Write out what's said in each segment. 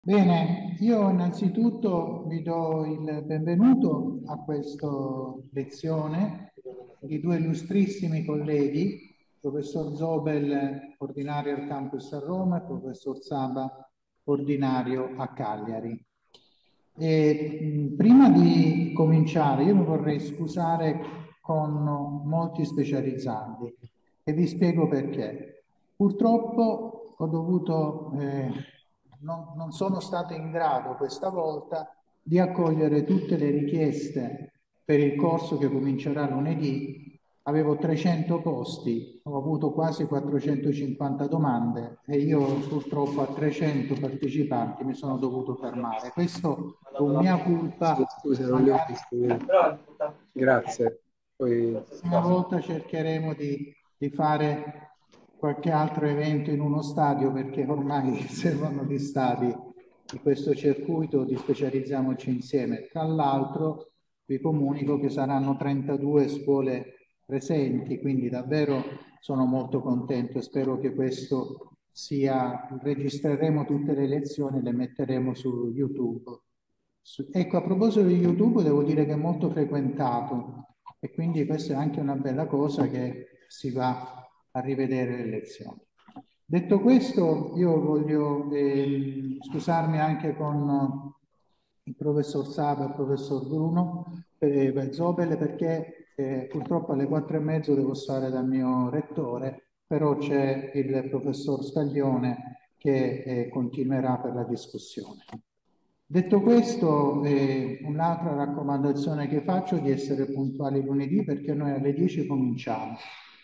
Bene, io innanzitutto vi do il benvenuto a questa lezione di due illustrissimi colleghi, professor Zobel, ordinario al campus a Roma, e professor Saba, ordinario a Cagliari. Prima di cominciare, io mi vorrei scusare con molti specializzandi e vi spiego perché. Purtroppo ho dovuto, non sono stato in grado questa volta di accogliere tutte le richieste per il corso che comincerà lunedì. Avevo 300 posti, ho avuto quasi 450 domande e io purtroppo a 300 partecipanti mi sono dovuto fermare. Questo con mia colpa, Scusa, non li ho magari visti. Grazie. Poi... la prossima volta cercheremo di fare qualche altro evento in uno stadio perché ormai servono gli stadi di questo circuito di Specializziamoci Insieme. Tra l'altro vi comunico che saranno 32 scuole presenti, quindi davvero sono molto contento e spero che questo sia, registreremo tutte le lezioni e le metteremo su YouTube. Ecco, a proposito di YouTube, devo dire che è molto frequentato e quindi questa è anche una bella cosa che si va a rivedere le lezioni. Detto questo, io voglio scusarmi anche con il professor Saba e il professor Bruno per Zobel perché purtroppo alle 4:30 devo stare dal mio rettore, però c'è il professor Scaglione che continuerà per la discussione. Detto questo, un'altra raccomandazione che faccio è di essere puntuali lunedì perché noi alle 10 cominciamo.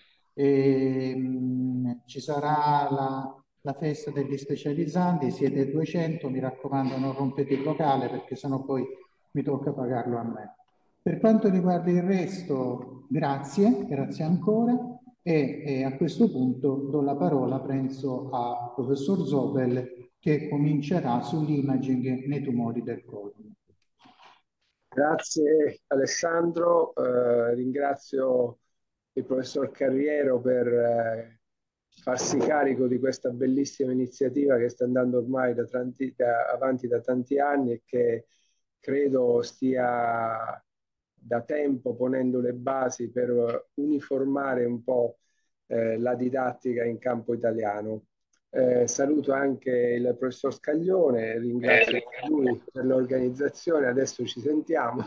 Ci sarà la festa degli specializzanti, siete 200, mi raccomando non rompete il locale perché sennò poi mi tocca pagarlo a me. Per quanto riguarda il resto, grazie ancora e a questo punto do la parola, penso, al professor Zobel che comincerà sull'imaging nei tumori del colon. Grazie Alessandro, ringrazio il professor Carriero per farsi carico di questa bellissima iniziativa che sta andando ormai avanti da tanti anni e che credo stia da tempo ponendo le basi per uniformare un po' la didattica in campo italiano. Saluto anche il professor Scaglione, ringrazio lui per l'organizzazione, adesso ci sentiamo.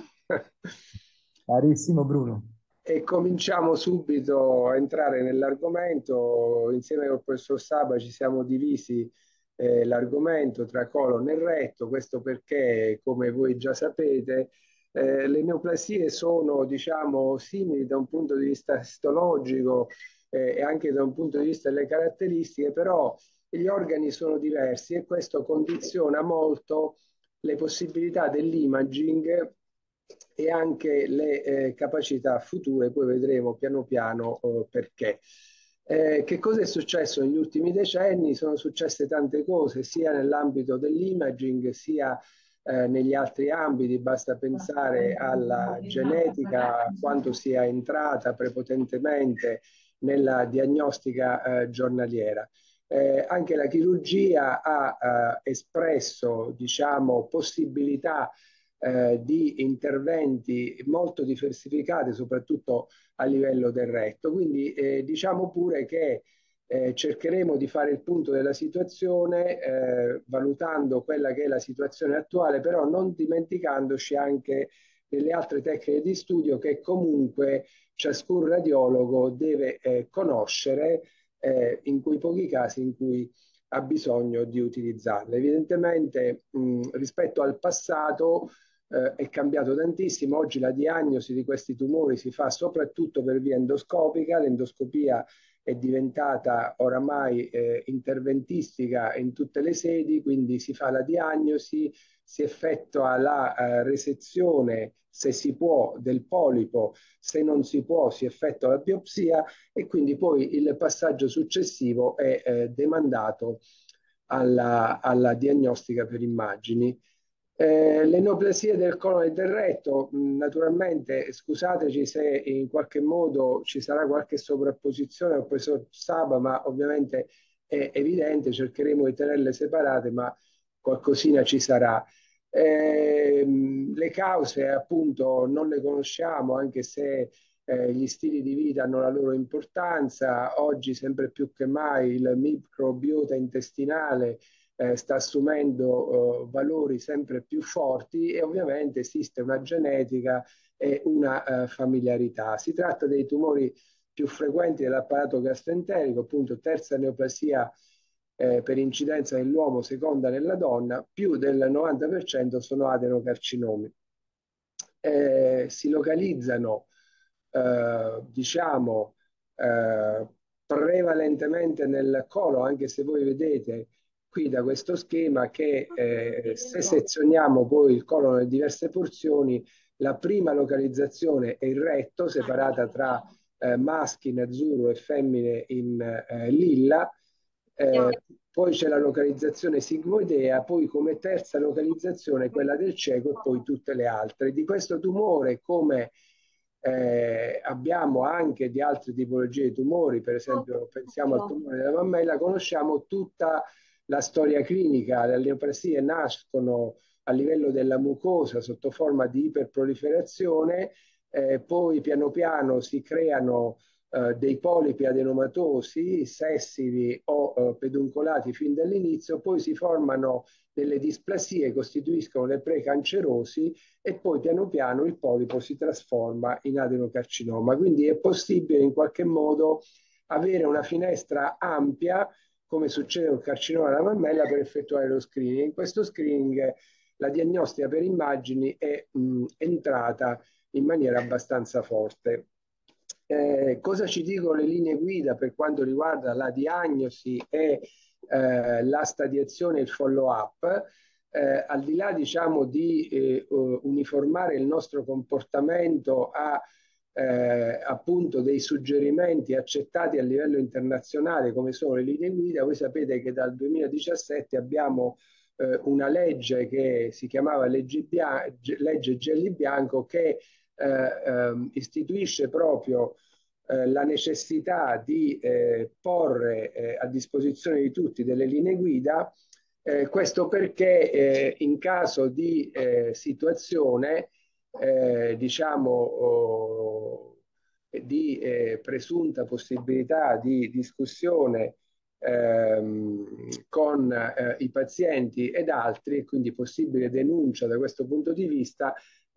Carissimo Bruno. E cominciamo subito a entrare nell'argomento. Insieme col professor Saba ci siamo divisi l'argomento tra colon e retto, questo perché, come voi già sapete, le neoplasie sono, diciamo, simili da un punto di vista histologico e anche da un punto di vista delle caratteristiche, però gli organi sono diversi e questo condiziona molto le possibilità dell'imaging e anche le capacità future, poi vedremo piano piano perché. Che cosa è successo negli ultimi decenni? Sono successe tante cose, sia nell'ambito dell'imaging, sia negli altri ambiti, basta pensare alla genetica, quanto sia entrata prepotentemente nella diagnostica giornaliera. Anche la chirurgia ha espresso, diciamo, possibilità di interventi molto diversificati, soprattutto a livello del retto. Quindi diciamo pure che cercheremo di fare il punto della situazione, valutando quella che è la situazione attuale, però non dimenticandoci anche delle altre tecniche di studio che comunque ciascun radiologo deve conoscere in quei pochi casi in cui ha bisogno di utilizzarle. Evidentemente rispetto al passato è cambiato tantissimo. Oggi la diagnosi di questi tumori si fa soprattutto per via endoscopica. L'endoscopia è diventata oramai interventistica in tutte le sedi, quindi si fa la diagnosi, si effettua la resezione, se si può, del polipo, se non si può si effettua la biopsia e quindi poi il passaggio successivo è demandato alla diagnostica per immagini. Le neoplasie del colon e del retto, naturalmente, scusateci se in qualche modo ci sarà qualche sovrapposizione al professor Saba, ma ovviamente è evidente, cercheremo di tenerle separate, ma qualcosina ci sarà. Le cause appunto non le conosciamo, anche se gli stili di vita hanno la loro importanza. Oggi sempre più che mai il microbiota intestinale sta assumendo valori sempre più forti e ovviamente esiste una genetica e una familiarità. Si tratta dei tumori più frequenti dell'apparato gastroenterico, appunto terza neoplasia per incidenza nell'uomo, seconda nella donna, più del 90% sono adenocarcinomi. Si localizzano, diciamo, prevalentemente nel colon, anche se voi vedete qui da questo schema che se sezioniamo poi il colon in diverse porzioni, la prima localizzazione è il retto, separata tra maschi in azzurro e femmine in lilla. Poi c'è la localizzazione sigmoidea, poi come terza localizzazione quella del cieco e poi tutte le altre. Di questo tumore, come abbiamo anche di altre tipologie di tumori, per esempio pensiamo al tumore della mammella, conosciamo tutta la storia clinica. Le neoplasie nascono a livello della mucosa sotto forma di iperproliferazione, poi piano piano si creano dei polipi adenomatosi, sessili o peduncolati fin dall'inizio, poi si formano delle displasie, costituiscono le precancerosi e poi piano piano il polipo si trasforma in adenocarcinoma. Quindi è possibile in qualche modo avere una finestra ampia, come succede con il carcinoma della mammella, per effettuare lo screening. In questo screening la diagnostica per immagini è entrata in maniera abbastanza forte. Cosa ci dicono le linee guida per quanto riguarda la diagnosi e la stadiazione e il follow up? Al di là, diciamo, di uniformare il nostro comportamento a appunto dei suggerimenti accettati a livello internazionale come sono le linee guida, voi sapete che dal 2017 abbiamo una legge che si chiamava legge Gelli Bianco, che istituisce proprio la necessità di porre a disposizione di tutti delle linee guida. Questo perché in caso di situazione diciamo di presunta possibilità di discussione con i pazienti ed altri, e quindi possibile denuncia da questo punto di vista,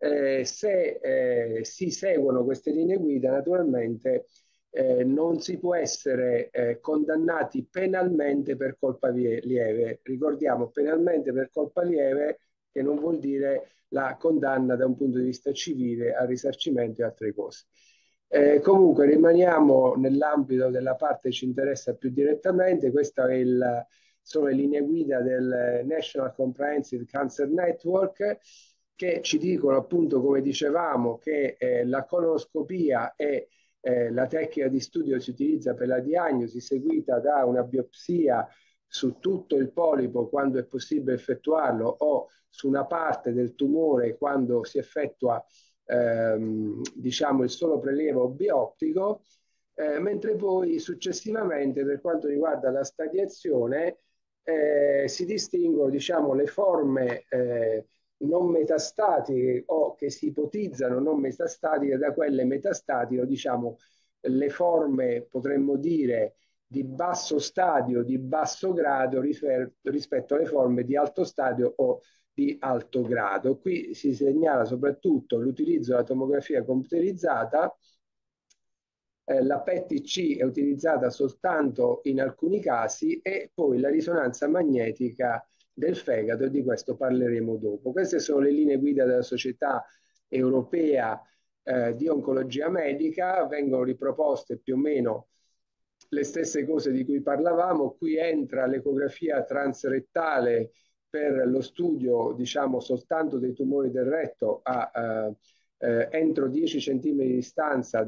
se si seguono queste linee guida, naturalmente non si può essere condannati penalmente per colpa lieve. Ricordiamo, penalmente per colpa lieve, che non vuol dire la condanna da un punto di vista civile al risarcimento e altre cose. Comunque rimaniamo nell'ambito della parte che ci interessa più direttamente. Queste sono le linee guida del National Comprehensive Cancer Network, che ci dicono appunto, come dicevamo, che la colonoscopia è la tecnica di studio che si utilizza per la diagnosi, seguita da una biopsia su tutto il polipo quando è possibile effettuarlo, o su una parte del tumore quando si effettua diciamo il solo prelievo bioptico, mentre poi successivamente, per quanto riguarda la stadiazione, si distinguono, diciamo, le forme non metastatiche o che si ipotizzano non metastatiche da quelle metastatiche, diciamo le forme, potremmo dire, di basso stadio, di basso grado rispetto alle forme di alto stadio o di alto grado. Qui si segnala soprattutto l'utilizzo della tomografia computerizzata. La PET-C è utilizzata soltanto in alcuni casi, e poi la risonanza magnetica del fegato, e di questo parleremo dopo. Queste sono le linee guida della Società Europea di Oncologia Medica, vengono riproposte più o meno le stesse cose di cui parlavamo. Qui entra l'ecografia transrettale per lo studio, diciamo, soltanto dei tumori del retto entro 10 cm di distanza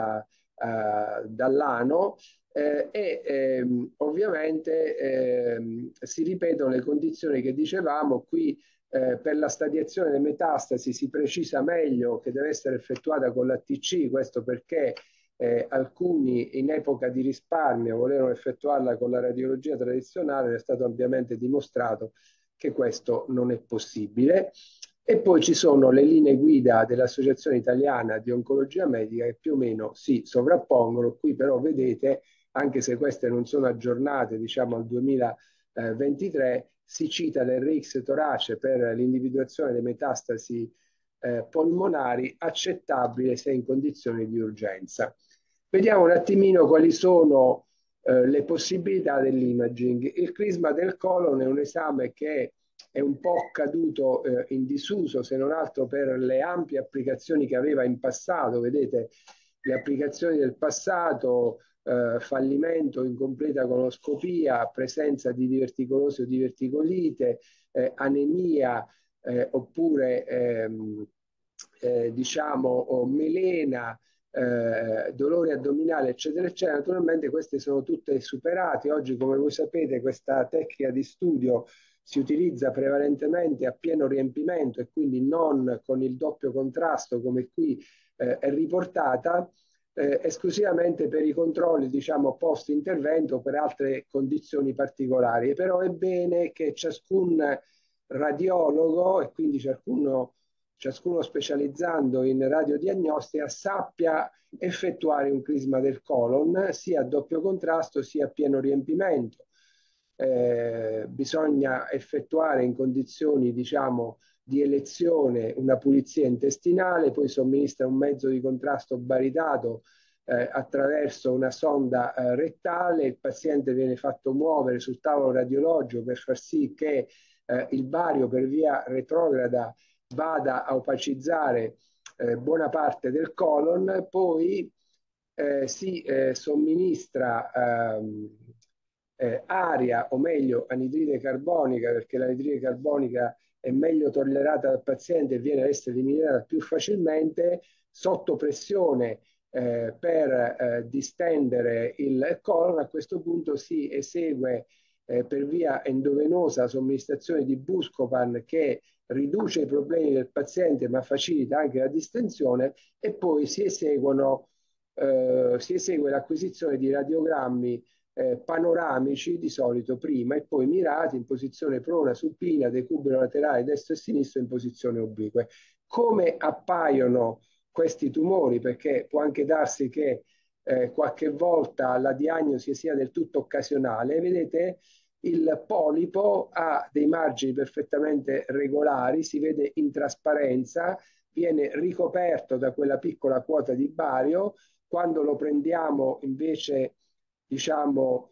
dall'ano, ovviamente si ripetono le condizioni che dicevamo. Qui per la stadiazione delle metastasi si precisa meglio che deve essere effettuata con l'ATC, questo perché alcuni in epoca di risparmio volevano effettuarla con la radiologia tradizionale. È stato ampiamente dimostrato che questo non è possibile. E poi ci sono le linee guida dell'Associazione Italiana di Oncologia Medica che più o meno si sovrappongono. Qui però vedete, anche se queste non sono aggiornate, diciamo al 2023, si cita l'RX torace per l'individuazione delle metastasi polmonari accettabile se in condizioni di urgenza. Vediamo un attimino quali sono le possibilità dell'imaging. Il crisma del colon è un esame che è un po' caduto in disuso, se non altro per le ampie applicazioni che aveva in passato. Vedete le applicazioni del passato, fallimento, incompleta coloscopia, presenza di diverticolosi o diverticolite, anemia, oppure diciamo melena, dolore addominale, eccetera, eccetera. Naturalmente queste sono tutte superate. Oggi, come voi sapete, questa tecnica di studio si utilizza prevalentemente a pieno riempimento e quindi non con il doppio contrasto come qui è riportata, esclusivamente per i controlli, diciamo, post intervento per altre condizioni particolari. Però è bene che ciascun radiologo, e quindi ciascuno specializzando in radiodiagnostica, sappia effettuare un crisma del colon sia a doppio contrasto sia a pieno riempimento. Bisogna effettuare in condizioni, diciamo, di elezione una pulizia intestinale, poi somministra un mezzo di contrasto baritato attraverso una sonda rettale. Il paziente viene fatto muovere sul tavolo radiologico per far sì che il bario per via retrograda vada a opacizzare buona parte del colon. Poi si somministra aria, o meglio anidride carbonica, perché l'anidride carbonica è meglio tollerata dal paziente e viene a essere eliminata più facilmente sotto pressione per distendere il colon. A questo punto si esegue per via endovenosa la somministrazione di Buscopan, che riduce i problemi del paziente ma facilita anche la distensione, e poi si esegue l'acquisizione di radiogrammi panoramici, di solito prima, e poi mirati in posizione prona, supina, decubito laterale destro e sinistro in posizione oblique. Come appaiono questi tumori? Perché può anche darsi che qualche volta la diagnosi sia del tutto occasionale. Vedete, il polipo ha dei margini perfettamente regolari, si vede in trasparenza, viene ricoperto da quella piccola quota di bario. Quando lo prendiamo invece, diciamo,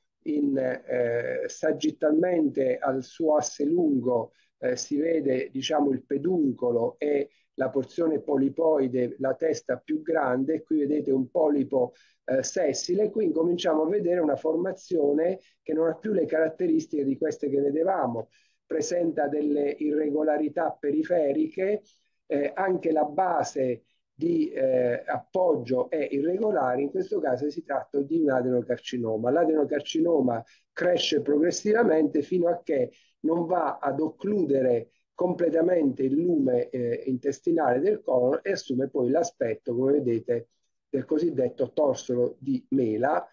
sagittaalmente al suo asse lungo, si vede, diciamo, il peduncolo e la porzione polipoide, la testa più grande. Qui vedete un polipo sessile. Qui incominciamo a vedere una formazione che non ha più le caratteristiche di queste che vedevamo. Presenta delle irregolarità periferiche, anche la base di appoggio è irregolare. In questo caso si tratta di un adenocarcinoma. L'adenocarcinoma cresce progressivamente fino a che non va ad occludere completamente il lume intestinale del colon e assume poi l'aspetto, come vedete, del cosiddetto torsolo di mela,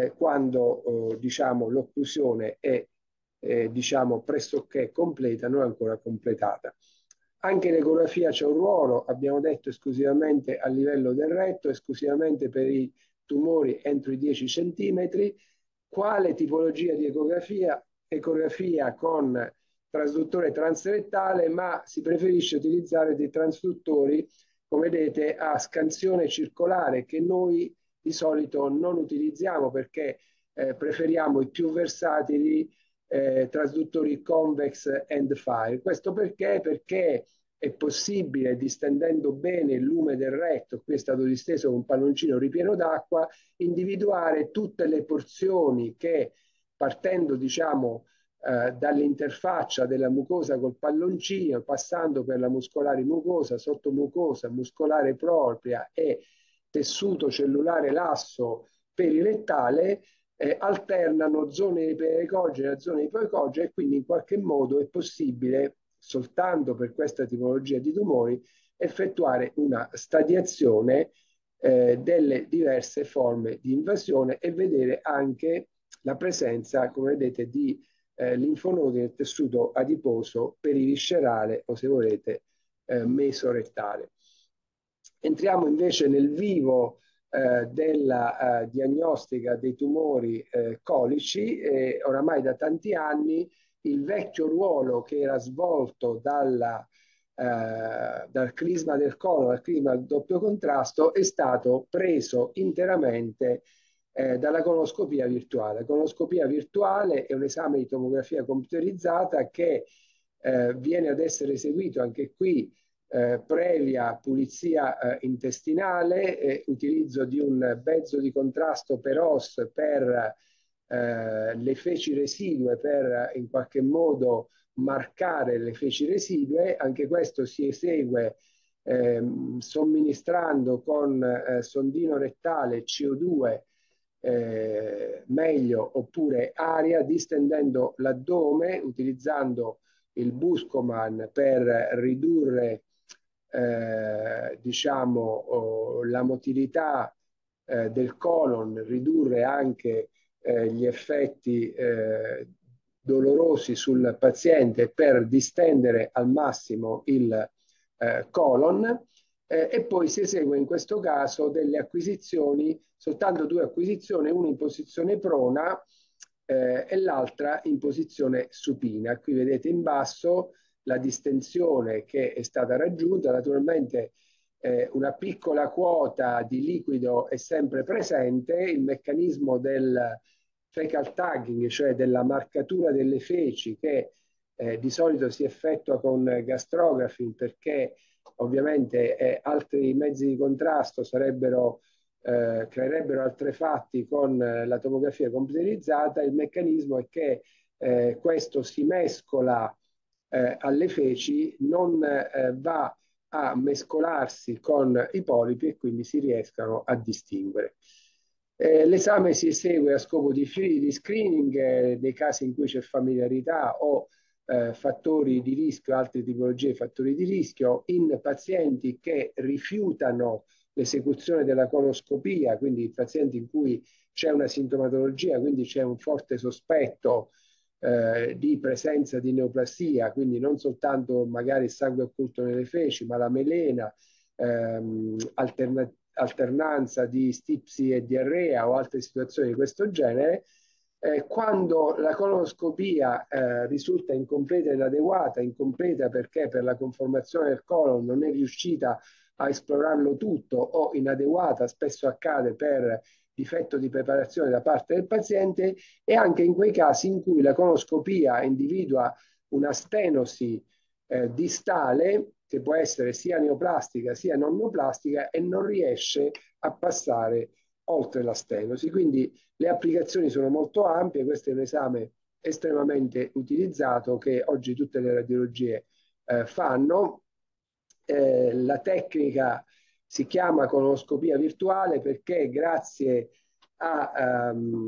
quando diciamo, l'occlusione è diciamo, pressoché completa, non ancora completata. Anche l'ecografia c'è un ruolo, abbiamo detto, esclusivamente a livello del retto, esclusivamente per i tumori entro i 10 centimetri. Quale tipologia di ecografia? Ecografia con trasduttore transrettale, ma si preferisce utilizzare dei trasduttori, come vedete, a scansione circolare, che noi di solito non utilizziamo perché preferiamo i più versatili trasduttori convex end fire. Questo perché? Perché è possibile, distendendo bene il lume del retto, qui è stato disteso con un palloncino ripieno d'acqua, individuare tutte le porzioni che, partendo, diciamo, dall'interfaccia della mucosa col palloncino, passando per la muscolare mucosa, sottomucosa, muscolare propria e tessuto cellulare lasso perirettale, alternano zone iperecogene a zone ipoecogene, e quindi in qualche modo è possibile, soltanto per questa tipologia di tumori, effettuare una stadiazione delle diverse forme di invasione e vedere anche la presenza, come vedete, di linfonodi nel tessuto adiposo periviscerale o, se volete, mesorettale. Entriamo invece nel vivo della diagnostica dei tumori colici. Oramai da tanti anni il vecchio ruolo che era svolto dal crisma del colon, dal crisma al doppio contrasto, è stato preso interamente dalla colonoscopia virtuale. La colonoscopia virtuale è un esame di tomografia computerizzata che viene ad essere eseguito anche qui previa pulizia intestinale, utilizzo di un bezzo di contrasto per OS per le feci residue, per in qualche modo marcare le feci residue. Anche questo si esegue somministrando con sondino rettale CO2 meglio, oppure aria, distendendo l'addome utilizzando il Buscoman per ridurre diciamo la motilità del colon, ridurre anche gli effetti dolorosi sul paziente per distendere al massimo il colon. E poi si esegue in questo caso delle acquisizioni, soltanto 2 acquisizioni, una in posizione prona e l'altra in posizione supina. Qui vedete in basso la distensione che è stata raggiunta. Naturalmente una piccola quota di liquido è sempre presente. Il meccanismo del fecal tagging, cioè della marcatura delle feci, che di solito si effettua con gastrography, perché ovviamente altri mezzi di contrasto creerebbero artefatti con la tomografia computerizzata. Il meccanismo è che questo si mescola alle feci, non va a mescolarsi con i polipi e quindi si riescano a distinguere. L'esame si esegue a scopo di screening nei casi in cui c'è familiarità o fattori di rischio, altre tipologie di fattori di rischio, in pazienti che rifiutano l'esecuzione della colonoscopia, quindi pazienti in cui c'è una sintomatologia, quindi c'è un forte sospetto di presenza di neoplasia, quindi non soltanto magari il sangue occulto nelle feci, ma la melena, alternanza di stipsi e diarrea o altre situazioni di questo genere. Quando la colonoscopia risulta incompleta e inadeguata, incompleta perché per la conformazione del colon non è riuscita a esplorarlo tutto, o inadeguata, spesso accade per difetto di preparazione da parte del paziente, e anche in quei casi in cui la colonoscopia individua una stenosi distale, che può essere sia neoplastica sia non neoplastica, e non riesce a passare oltre la stenosi. Quindi le applicazioni sono molto ampie. Questo è un esame estremamente utilizzato che oggi tutte le radiologie fanno. La tecnica si chiama colonoscopia virtuale perché grazie a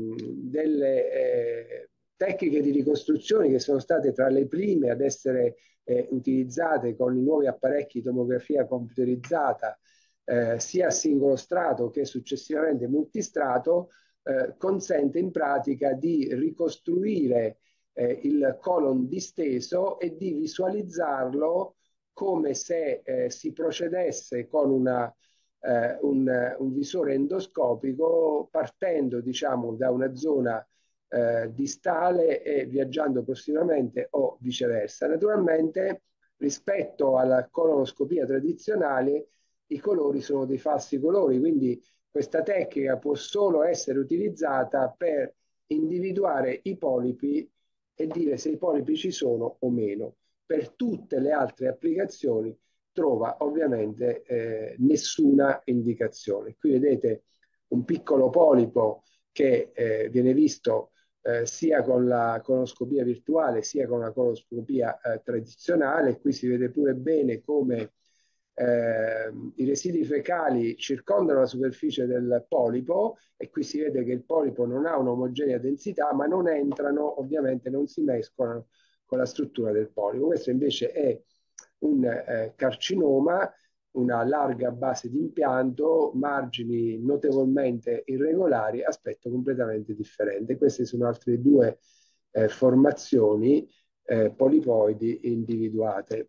delle tecniche di ricostruzione che sono state tra le prime ad essere utilizzate con i nuovi apparecchi di tomografia computerizzata, sia a singolo strato che successivamente multistrato, consente in pratica di ricostruire il colon disteso e di visualizzarlo come se si procedesse con un visore endoscopico, partendo diciamo da una zona distale e viaggiando prossimamente o viceversa. Naturalmente rispetto alla colonoscopia tradizionale i colori sono dei falsi colori, quindi questa tecnica può solo essere utilizzata per individuare i polipi e dire se i polipi ci sono o meno. Per tutte le altre applicazioni trova ovviamente nessuna indicazione. Qui vedete un piccolo polipo che viene visto sia con la colonoscopia virtuale sia con la colonoscopia tradizionale. Qui si vede pure bene come i residui fecali circondano la superficie del polipo, e qui si vede che il polipo non ha un'omogenea densità, ma non entrano, ovviamente non si mescolano con la struttura del polipo. Questo invece è un carcinoma, una larga base di impianto, margini notevolmente irregolari, aspetto completamente differente. Queste sono altre 2 formazioni polipoidi individuate.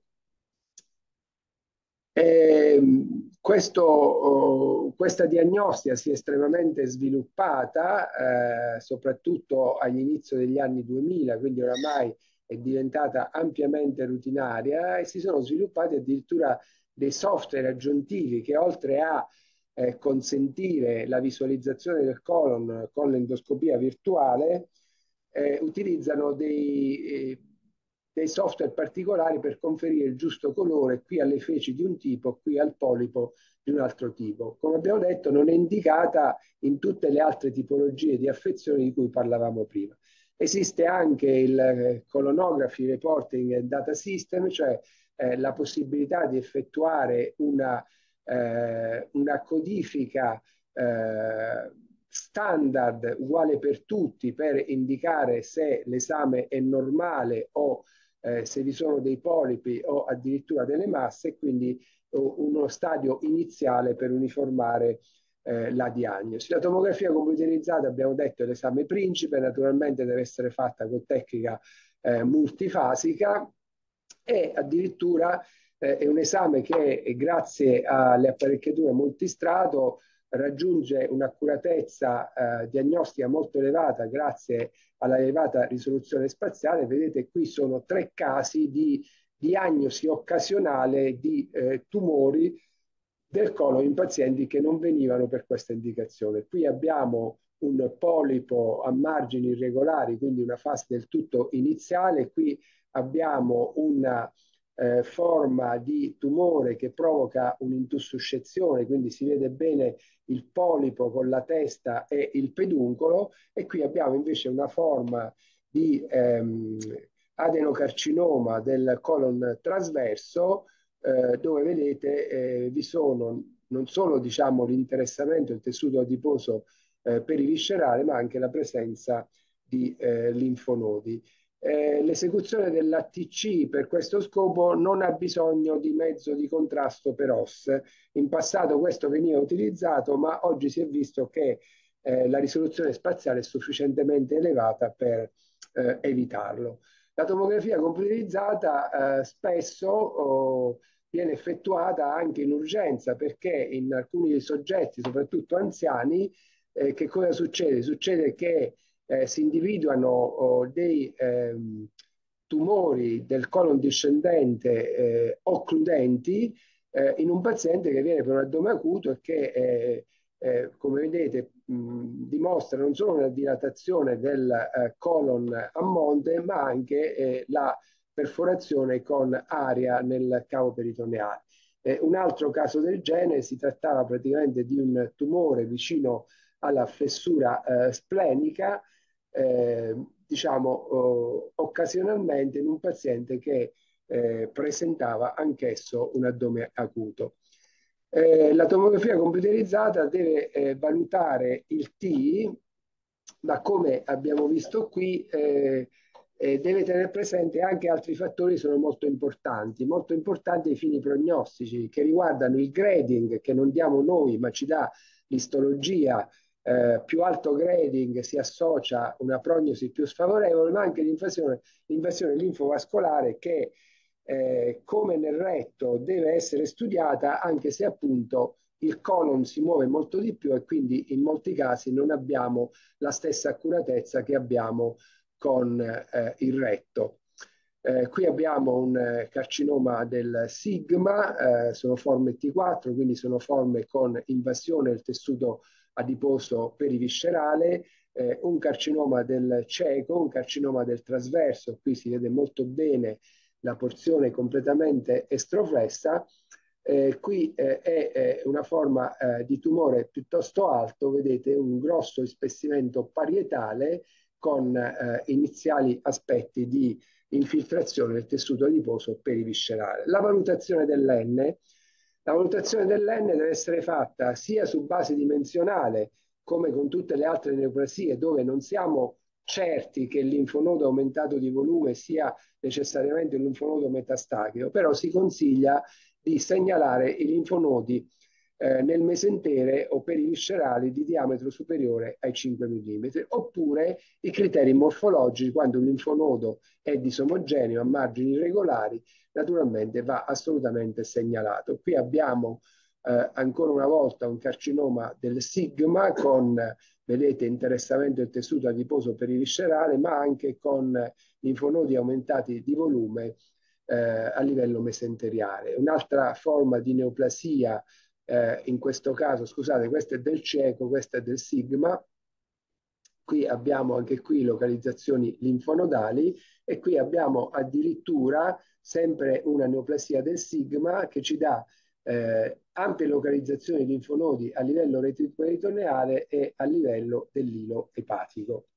Questa diagnostica si è estremamente sviluppata, soprattutto all'inizio degli anni 2000, quindi oramai è diventata ampiamente rutinaria, e si sono sviluppati addirittura dei software aggiuntivi che, oltre a consentire la visualizzazione del colon con l'endoscopia virtuale, utilizzano dei software particolari per conferire il giusto colore qui alle feci di un tipo, qui al polipo di un altro tipo. Come abbiamo detto, non è indicata in tutte le altre tipologie di affezioni di cui parlavamo prima. Esiste anche il Colonography Reporting and Data System, cioè la possibilità di effettuare una codifica standard uguale per tutti, per indicare se l'esame è normale o se vi sono dei polipi o addirittura delle masse, e quindi uno stadio iniziale per uniformare la diagnosi. La tomografia computerizzata, abbiamo detto, è l'esame principe, naturalmente deve essere fatta con tecnica multifasica, e addirittura è un esame che, grazie alle apparecchiature multistrato, raggiunge un'accuratezza diagnostica molto elevata grazie alla elevata risoluzione spaziale. Vedete, qui sono 3 casi di diagnosi occasionale di tumori del colon in pazienti che non venivano per questa indicazione. Qui abbiamo un polipo a margini irregolari, quindi una fase del tutto iniziale. Qui abbiamo una forma di tumore che provoca un'intussuscezione, quindi si vede bene il polipo con la testa e il peduncolo, e qui abbiamo invece una forma di adenocarcinoma del colon trasverso, dove vedete vi sono non solo, diciamo, l'interessamento del tessuto adiposo periviscerale, ma anche la presenza di linfonodi. L'esecuzione dell'ATC per questo scopo non ha bisogno di mezzo di contrasto per OS. In passato questo veniva utilizzato, ma oggi si è visto che la risoluzione spaziale è sufficientemente elevata per evitarlo. La tomografia computerizzata spesso viene effettuata anche in urgenza, perché in alcuni soggetti, soprattutto anziani, che cosa succede? Succede che si individuano dei tumori del colon discendente occludenti in un paziente che viene per un addome acuto e che, come vedete, dimostra non solo una dilatazione del colon a monte, ma anche la perforazione con aria nel cavo peritoneale. Un altro caso del genere, si trattava praticamente di un tumore vicino alla fessura splenica, diciamo occasionalmente in un paziente che presentava anch'esso un addome acuto. La tomografia computerizzata deve valutare il T, ma come abbiamo visto qui deve tenere presente anche altri fattori che sono molto importanti ai fini prognostici, che riguardano il grading, che non diamo noi, ma ci dà l'istologia. Più alto grading si associa a una prognosi più sfavorevole, ma anche l'invasione linfovascolare che, come nel retto, deve essere studiata, anche se appunto il colon si muove molto di più e quindi in molti casi non abbiamo la stessa accuratezza che abbiamo con il retto. Qui abbiamo un carcinoma del sigma, sono forme T4, quindi sono forme con invasione del tessuto adiposo periviscerale, un carcinoma del ceco, un carcinoma del trasverso, qui si vede molto bene la porzione completamente estroflessa. Qui è una forma di tumore piuttosto alto, vedete un grosso ispessimento parietale con iniziali aspetti di infiltrazione del tessuto adiposo periviscerale. La valutazione dell'N deve essere fatta sia su base dimensionale, come con tutte le altre neoplasie, dove non siamo certi che il linfonodo aumentato di volume sia necessariamente un linfonodo metastachico, però si consiglia di segnalare i linfonodi nel mesentere o per i viscerali di diametro superiore ai 5 mm, oppure i criteri morfologici, quando un linfonodo è disomogeneo a margini irregolari, naturalmente va assolutamente segnalato. Qui abbiamo ancora una volta un carcinoma del sigma con, vedete, interessamento del tessuto adiposo periviscerale, ma anche con linfonodi aumentati di volume a livello mesenteriale. Un'altra forma di neoplasia, in questo caso, scusate, questo è del cieco, questo è del sigma. Qui abbiamo anche qui localizzazioni linfonodali e qui abbiamo addirittura sempre una neoplasia del sigma che ci dà ampie localizzazioni di linfonodi a livello retroperitoneale e a livello dell'ilo epatico.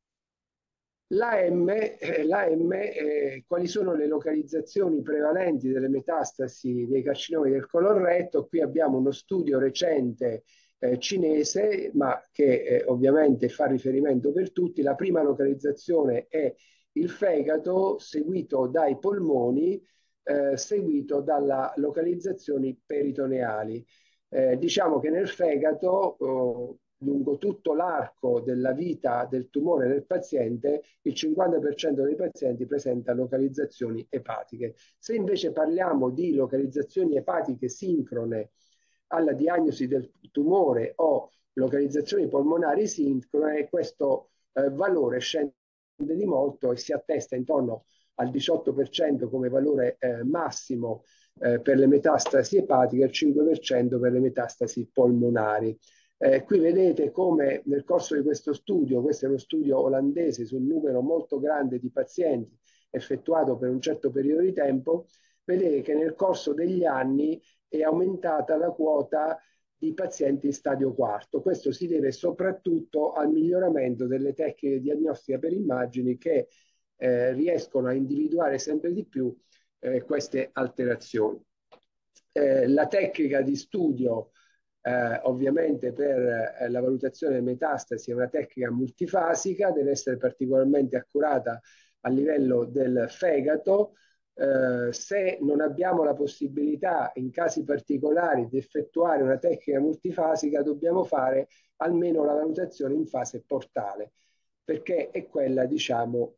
Quali sono le localizzazioni prevalenti delle metastasi dei carcinomi del colon retto? Qui abbiamo uno studio recente cinese, ma che ovviamente fa riferimento per tutti. La prima localizzazione è il fegato, seguito dai polmoni, seguito dalla localizzazioni peritoneali. Diciamo che nel fegato, lungo tutto l'arco della vita del tumore del paziente, il 50% dei pazienti presenta localizzazioni epatiche. Se invece parliamo di localizzazioni epatiche sincrone alla diagnosi del tumore o localizzazioni polmonari sincrone, questo valore scende di molto e si attesta intorno al 18% come valore massimo per le metastasi epatiche e il 5% per le metastasi polmonari. Qui vedete come nel corso di questo studio, questo è uno studio olandese su un numero molto grande di pazienti effettuato per un certo periodo di tempo, vedete che nel corso degli anni è aumentata la quota di pazienti in stadio quarto. Questo si deve soprattutto al miglioramento delle tecniche di diagnostica per immagini che riescono a individuare sempre di più queste alterazioni. La tecnica di studio ovviamente per la valutazione delle metastasi è una tecnica multifasica, deve essere particolarmente accurata a livello del fegato. Se non abbiamo la possibilità in casi particolari di effettuare una tecnica multifasica, dobbiamo fare almeno la valutazione in fase portale, perché è quella, diciamo,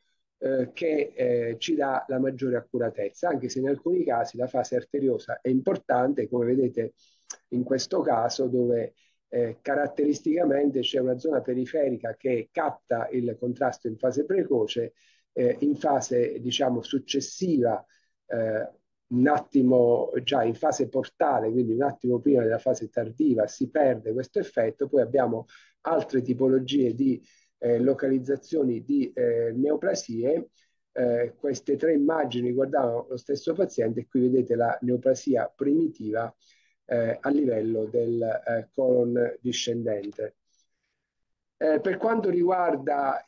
che ci dà la maggiore accuratezza, anche se in alcuni casi la fase arteriosa è importante, come vedete in questo caso, dove caratteristicamente c'è una zona periferica che capta il contrasto in fase precoce, in fase, diciamo, successiva, un attimo già in fase portale, quindi un attimo prima della fase tardiva, si perde questo effetto. Poi abbiamo altre tipologie di localizzazioni di neoplasie. Queste tre immagini guardavano lo stesso paziente e qui vedete la neoplasia primitiva a livello del colon discendente. Per quanto riguarda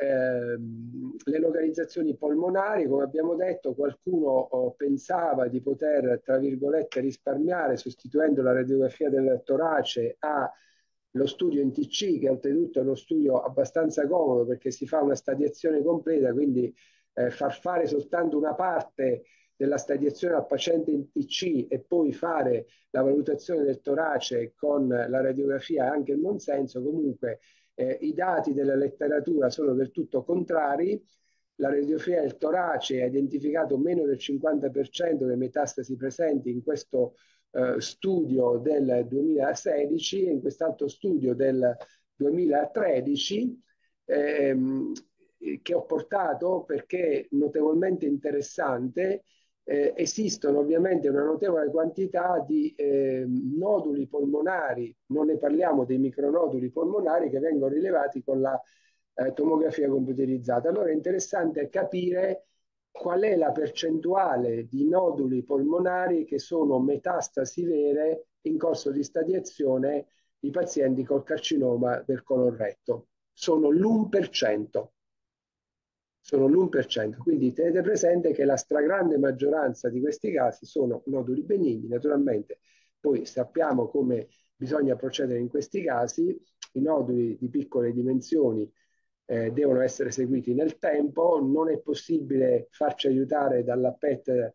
le localizzazioni polmonari, come abbiamo detto, qualcuno pensava di poter, tra virgolette, risparmiare sostituendo la radiografia del torace allo studio in TC, che oltretutto è uno studio abbastanza comodo perché si fa una stadiazione completa, quindi far fare soltanto una parte della stadiazione al paziente in TC e poi fare la valutazione del torace con la radiografia è anche il buon senso. Comunque i dati della letteratura sono del tutto contrari. La radiografia del torace ha identificato meno del 50% delle metastasi presenti in questo studio del 2016 e in quest'altro studio del 2013 che ho portato perché è notevolmente interessante. Esistono ovviamente una notevole quantità di noduli polmonari, non ne parliamo dei micronoduli polmonari che vengono rilevati con la tomografia computerizzata. Allora è interessante capire qual è la percentuale di noduli polmonari che sono metastasi vere in corso di stadiazione di pazienti col carcinoma del colon retto. Sono l'1%. Sono l'1%, quindi tenete presente che la stragrande maggioranza di questi casi sono noduli benigni. Naturalmente poi sappiamo come bisogna procedere in questi casi. I noduli di piccole dimensioni devono essere seguiti nel tempo, non è possibile farci aiutare dalla PET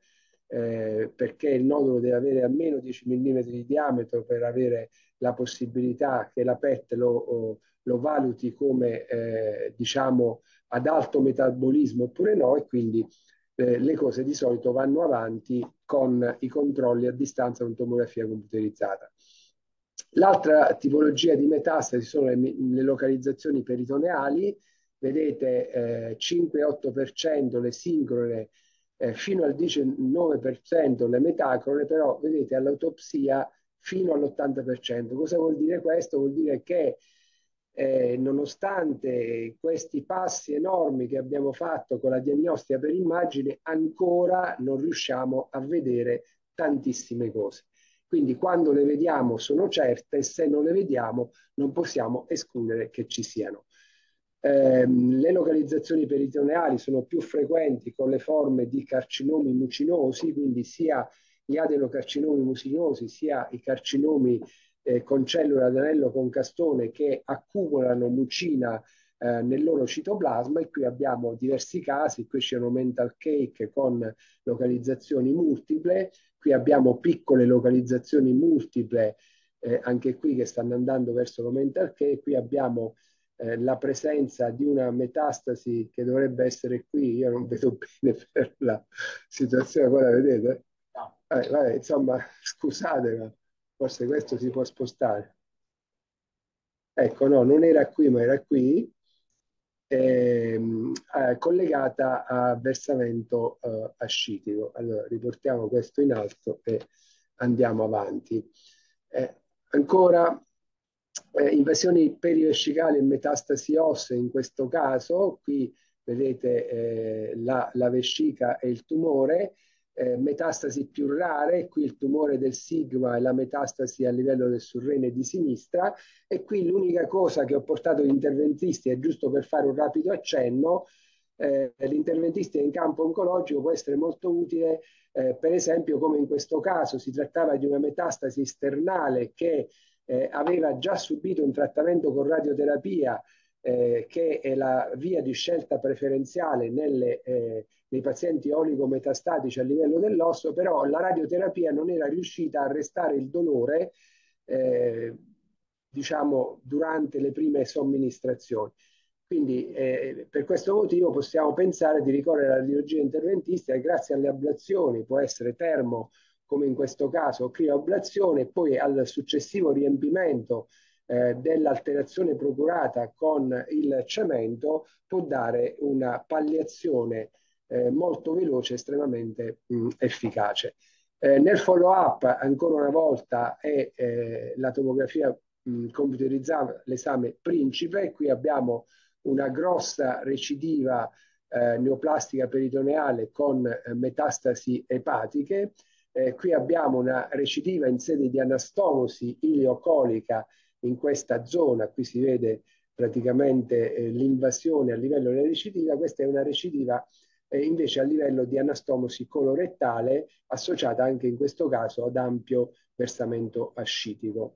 perché il nodulo deve avere almeno 10 mm di diametro per avere la possibilità che la PET lo valuti come diciamo ad alto metabolismo oppure no, e quindi le cose di solito vanno avanti con i controlli a distanza con tomografia computerizzata. L'altra tipologia di metastasi sono le localizzazioni peritoneali, vedete 5-8% le sincrone, fino al 19% le metacrone, però vedete all'autopsia fino all'80%. Cosa vuol dire questo? Vuol dire che nonostante questi passi enormi che abbiamo fatto con la diagnostica per immagine, ancora non riusciamo a vedere tantissime cose. Quindi quando le vediamo sono certe, se non le vediamo non possiamo escludere che ci siano. Le localizzazioni peritoneali sono più frequenti con le forme di carcinomi mucinosi, quindi sia gli adenocarcinomi mucinosi sia i carcinomi con cellule ad anello concastone che accumulano mucina nel loro citoplasma, e qui abbiamo diversi casi. Qui c'è un mental cake con localizzazioni multiple, qui abbiamo piccole localizzazioni multiple anche qui che stanno andando verso l'omental cake. Qui abbiamo la presenza di una metastasi che dovrebbe essere qui, io non vedo bene per la situazione, qua la vedete? Vabbè, insomma, scusate, ma forse questo si può spostare. Ecco, no, non era qui, ma era qui, collegata a versamento ascitico. Allora, riportiamo questo in alto e andiamo avanti. Ancora, invasioni perioscicali e metastasi ossee in questo caso. Qui vedete la vescica e il tumore. Metastasi più rare, qui il tumore del sigma e la metastasi a livello del surrene di sinistra, e qui l'unica cosa che ho portato gli interventisti, è giusto per fare un rapido accenno, l'interventista in campo oncologico può essere molto utile, per esempio come in questo caso si trattava di una metastasi sternale che aveva già subito un trattamento con radioterapia, che è la via di scelta preferenziale nei pazienti oligometastatici a livello dell'osso, però la radioterapia non era riuscita a arrestare il dolore diciamo durante le prime somministrazioni. Quindi per questo motivo possiamo pensare di ricorrere alla chirurgia interventistica, e grazie alle ablazioni, può essere termo come in questo caso, crioablazione, e poi al successivo riempimento dell'alterazione procurata con il cemento, può dare una palliazione molto veloce, estremamente efficace. Nel follow up, ancora una volta, è la tomografia computerizzata l'esame principe. Qui abbiamo una grossa recidiva neoplastica peritoneale con metastasi epatiche. Qui abbiamo una recidiva in sede di anastomosi iliocolica in questa zona. Qui si vede praticamente l'invasione a livello della recidiva. Questa è una recidiva invece a livello di anastomosi colorettale, associata anche in questo caso ad ampio versamento ascitico.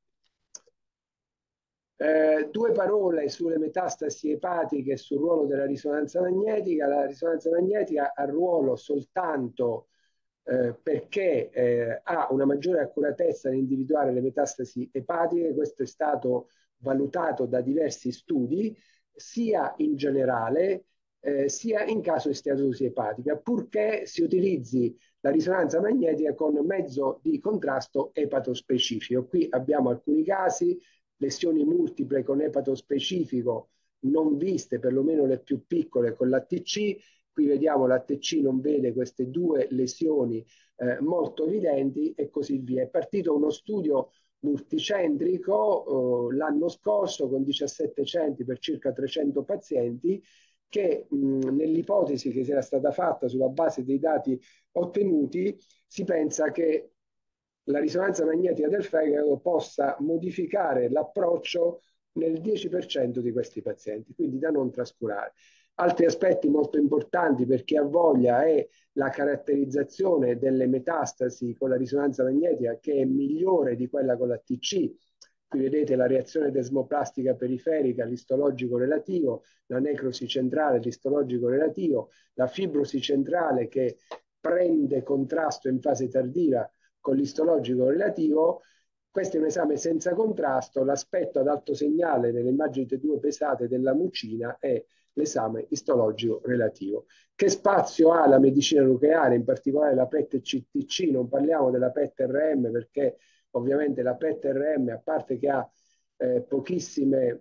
Due parole sulle metastasi epatiche e sul ruolo della risonanza magnetica. La risonanza magnetica ha ruolo soltanto perché ha una maggiore accuratezza nell'individuare le metastasi epatiche. Questo è stato valutato da diversi studi, sia in generale sia in caso di steatosi epatica, purché si utilizzi la risonanza magnetica con mezzo di contrasto epatospecifico. Qui abbiamo alcuni casi, lesioni multiple con epatospecifico non viste, perlomeno le più piccole con l'ATC. Qui vediamo l'ATC non vede queste due lesioni molto evidenti, e così via. È partito uno studio multicentrico l'anno scorso con 17 centri per circa 300 pazienti, che nell'ipotesi che era stata fatta sulla base dei dati ottenuti si pensa che la risonanza magnetica del fegato possa modificare l'approccio nel 10% di questi pazienti, quindi da non trascurare. Altri aspetti molto importanti per chi ha voglia è la caratterizzazione delle metastasi con la risonanza magnetica, che è migliore di quella con la TC. Qui vedete la reazione desmoplastica periferica, l'istologico relativo, la necrosi centrale, l'istologico relativo, la fibrosi centrale che prende contrasto in fase tardiva con l'istologico relativo. Questo è un esame senza contrasto, l'aspetto ad alto segnale nelle immagini T2 pesate della mucina è l'esame istologico relativo. Che spazio ha la medicina nucleare, in particolare la PET-CTC? Non parliamo della PET-RM perché ovviamente la PET-RM, a parte che ha pochissimi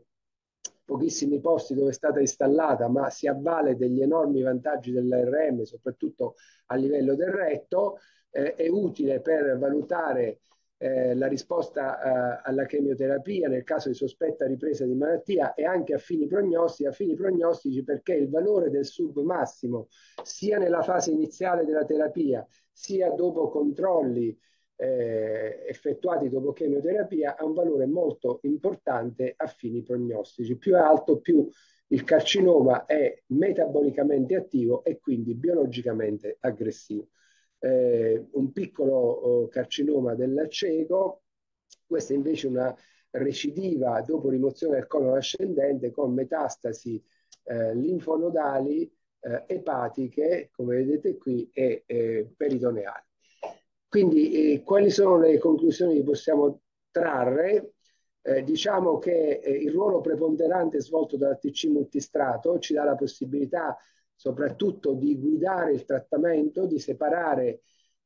posti dove è stata installata, ma si avvale degli enormi vantaggi dell'ARM, soprattutto a livello del retto, è utile per valutare la risposta alla chemioterapia nel caso di sospetta ripresa di malattia e anche a fini prognostici perché il valore del sub massimo sia nella fase iniziale della terapia sia dopo controlli effettuati dopo chemioterapia ha un valore molto importante a fini prognostici. Più è alto, più il carcinoma è metabolicamente attivo e quindi biologicamente aggressivo. Un piccolo carcinoma del cieco, questa invece è una recidiva dopo rimozione del colon ascendente con metastasi linfonodali, epatiche, come vedete qui, e peritoneali. Quindi quali sono le conclusioni che possiamo trarre? Diciamo che il ruolo preponderante svolto dal TC multistrato ci dà la possibilità soprattutto di guidare il trattamento, di separare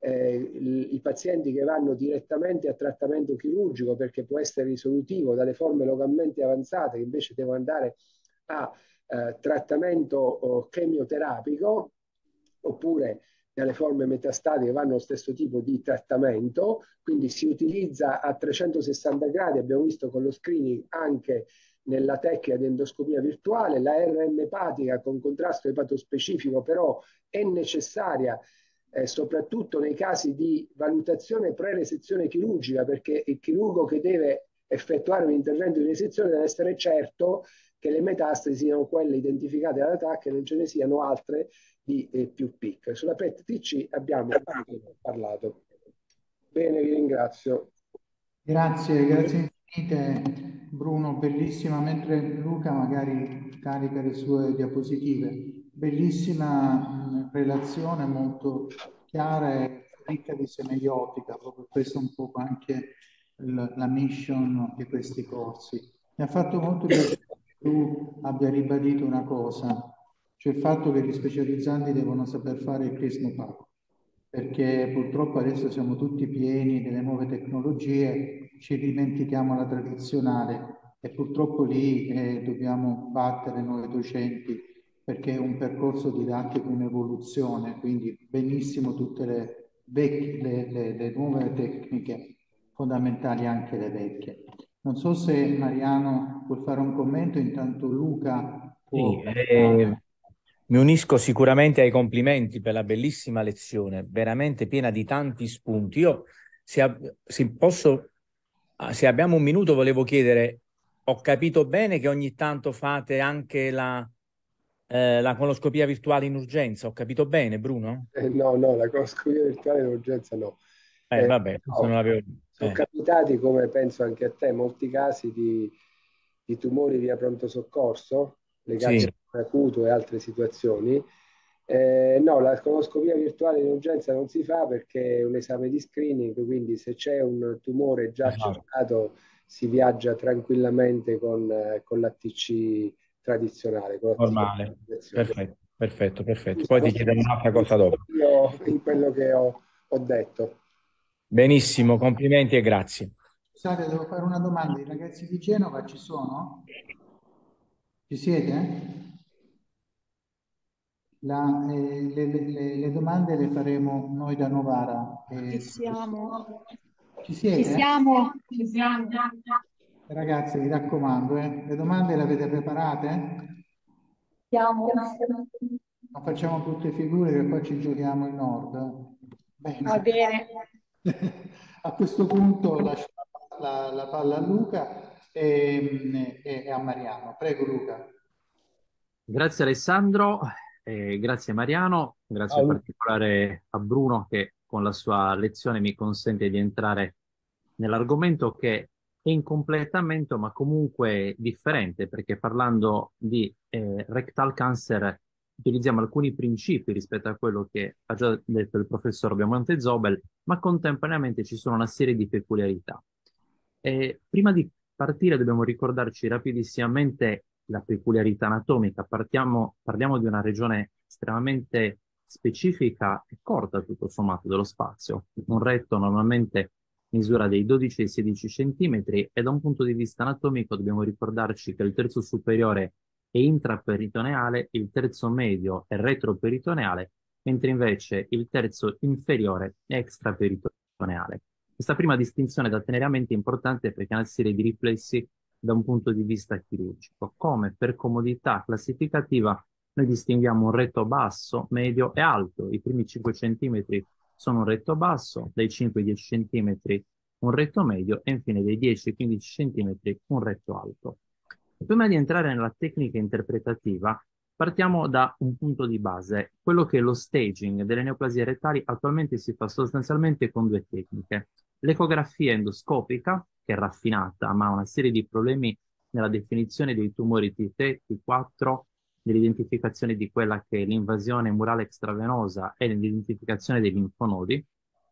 i pazienti che vanno direttamente a trattamento chirurgico perché può essere risolutivo dalle forme localmente avanzate che invece devono andare a trattamento chemioterapico oppure dalle forme metastatiche vanno allo stesso tipo di trattamento, quindi si utilizza a 360 gradi, abbiamo visto con lo screening anche nella tecnica di endoscopia virtuale, la RM epatica con contrasto epatospecifico però è necessaria soprattutto nei casi di valutazione pre-resezione chirurgica, perché il chirurgo che deve effettuare un intervento di resezione deve essere certo che le metastasi siano quelle identificate dalla TAC e non ce ne siano altre di più piccole. Sulla PET-TC abbiamo parlato. Bene, vi ringrazio. Grazie, grazie infinite Bruno, bellissima, mentre Luca magari carica le sue diapositive, bellissima relazione molto chiara e ricca di semeiotica, proprio questo è un po' anche la mission di questi corsi. Mi ha fatto molto piacere che tu abbia ribadito una cosa, cioè il fatto che gli specializzanti devono saper fare il CRISPR, perché purtroppo adesso siamo tutti pieni delle nuove tecnologie, ci dimentichiamo la tradizionale e purtroppo lì dobbiamo battere noi docenti perché è un percorso didattico in evoluzione, quindi benissimo tutte le nuove tecniche, fondamentali anche le vecchie. Non so se Mariano vuol fare un commento, intanto Luca può... Sì, mi unisco sicuramente ai complimenti per la bellissima lezione, veramente piena di tanti spunti. Io, se abbiamo un minuto, volevo chiedere, ho capito bene che ogni tanto fate anche la coloscopia virtuale in urgenza, ho capito bene, Bruno? No, no, la coloscopia virtuale in urgenza no. Vabbè, questo non No, l'avevo... sono capitati, come penso anche a te, molti casi di tumori via pronto soccorso legati Sì, a un acuto e altre situazioni. No, la coloscopia virtuale in urgenza non si fa perché è un esame di screening, quindi se c'è un tumore già esatto, accertato si viaggia tranquillamente con l'ATC tradizionale, con l'ATC normale. tradizionale. Perfetto, perfetto, perfetto. Scusa, Poi ti non chiedo mi un'altra sono cosa visto dopo. io in quello che ho detto. Benissimo, complimenti e grazie. Scusate, devo fare una domanda. I ragazzi di Genova ci sono? Ci siete? Le domande le faremo noi da Novara. Ci siamo. Ci Ci siete? siamo. Ci siamo. Ragazzi, mi raccomando, le domande le avete preparate? Siamo. Non facciamo brutte figure che poi ci giochiamo il nord. Va Bene. bene. A questo punto lascio la palla a Luca e a Mariano. Prego Luca. Grazie Alessandro, grazie Mariano, grazie in particolare a Bruno che con la sua lezione mi consente di entrare nell'argomento che è in completamento ma comunque differente perché parlando di rectal cancer utilizziamo alcuni principi rispetto a quello che ha già detto il professor Biomonte Zobel, ma contemporaneamente ci sono una serie di peculiarità. E prima di partire dobbiamo ricordarci rapidissimamente la peculiarità anatomica. Parliamo di una regione estremamente specifica e corta, tutto sommato, dello spazio. Un retto normalmente misura dei 12 ai 16 centimetri e da un punto di vista anatomico dobbiamo ricordarci che il terzo superiore è intraperitoneale, il terzo medio è retroperitoneale, mentre invece il terzo inferiore è extraperitoneale. Questa prima distinzione da tenere a mente è importante perché ha una serie di riflessi da un punto di vista chirurgico. Come per comodità classificativa noi distinguiamo un retto basso, medio e alto. I primi 5 centimetri sono un retto basso, dai 5 ai 10 centimetri un retto medio e infine dai 10 ai 15 centimetri un retto alto. Prima di entrare nella tecnica interpretativa, partiamo da un punto di base. Quello che è lo staging delle neoplasie rettali attualmente si fa sostanzialmente con due tecniche. L'ecografia endoscopica, che è raffinata, ma ha una serie di problemi nella definizione dei tumori T3, T4, nell'identificazione di quella che è l'invasione murale extravenosa e nell'identificazione dei linfonodi,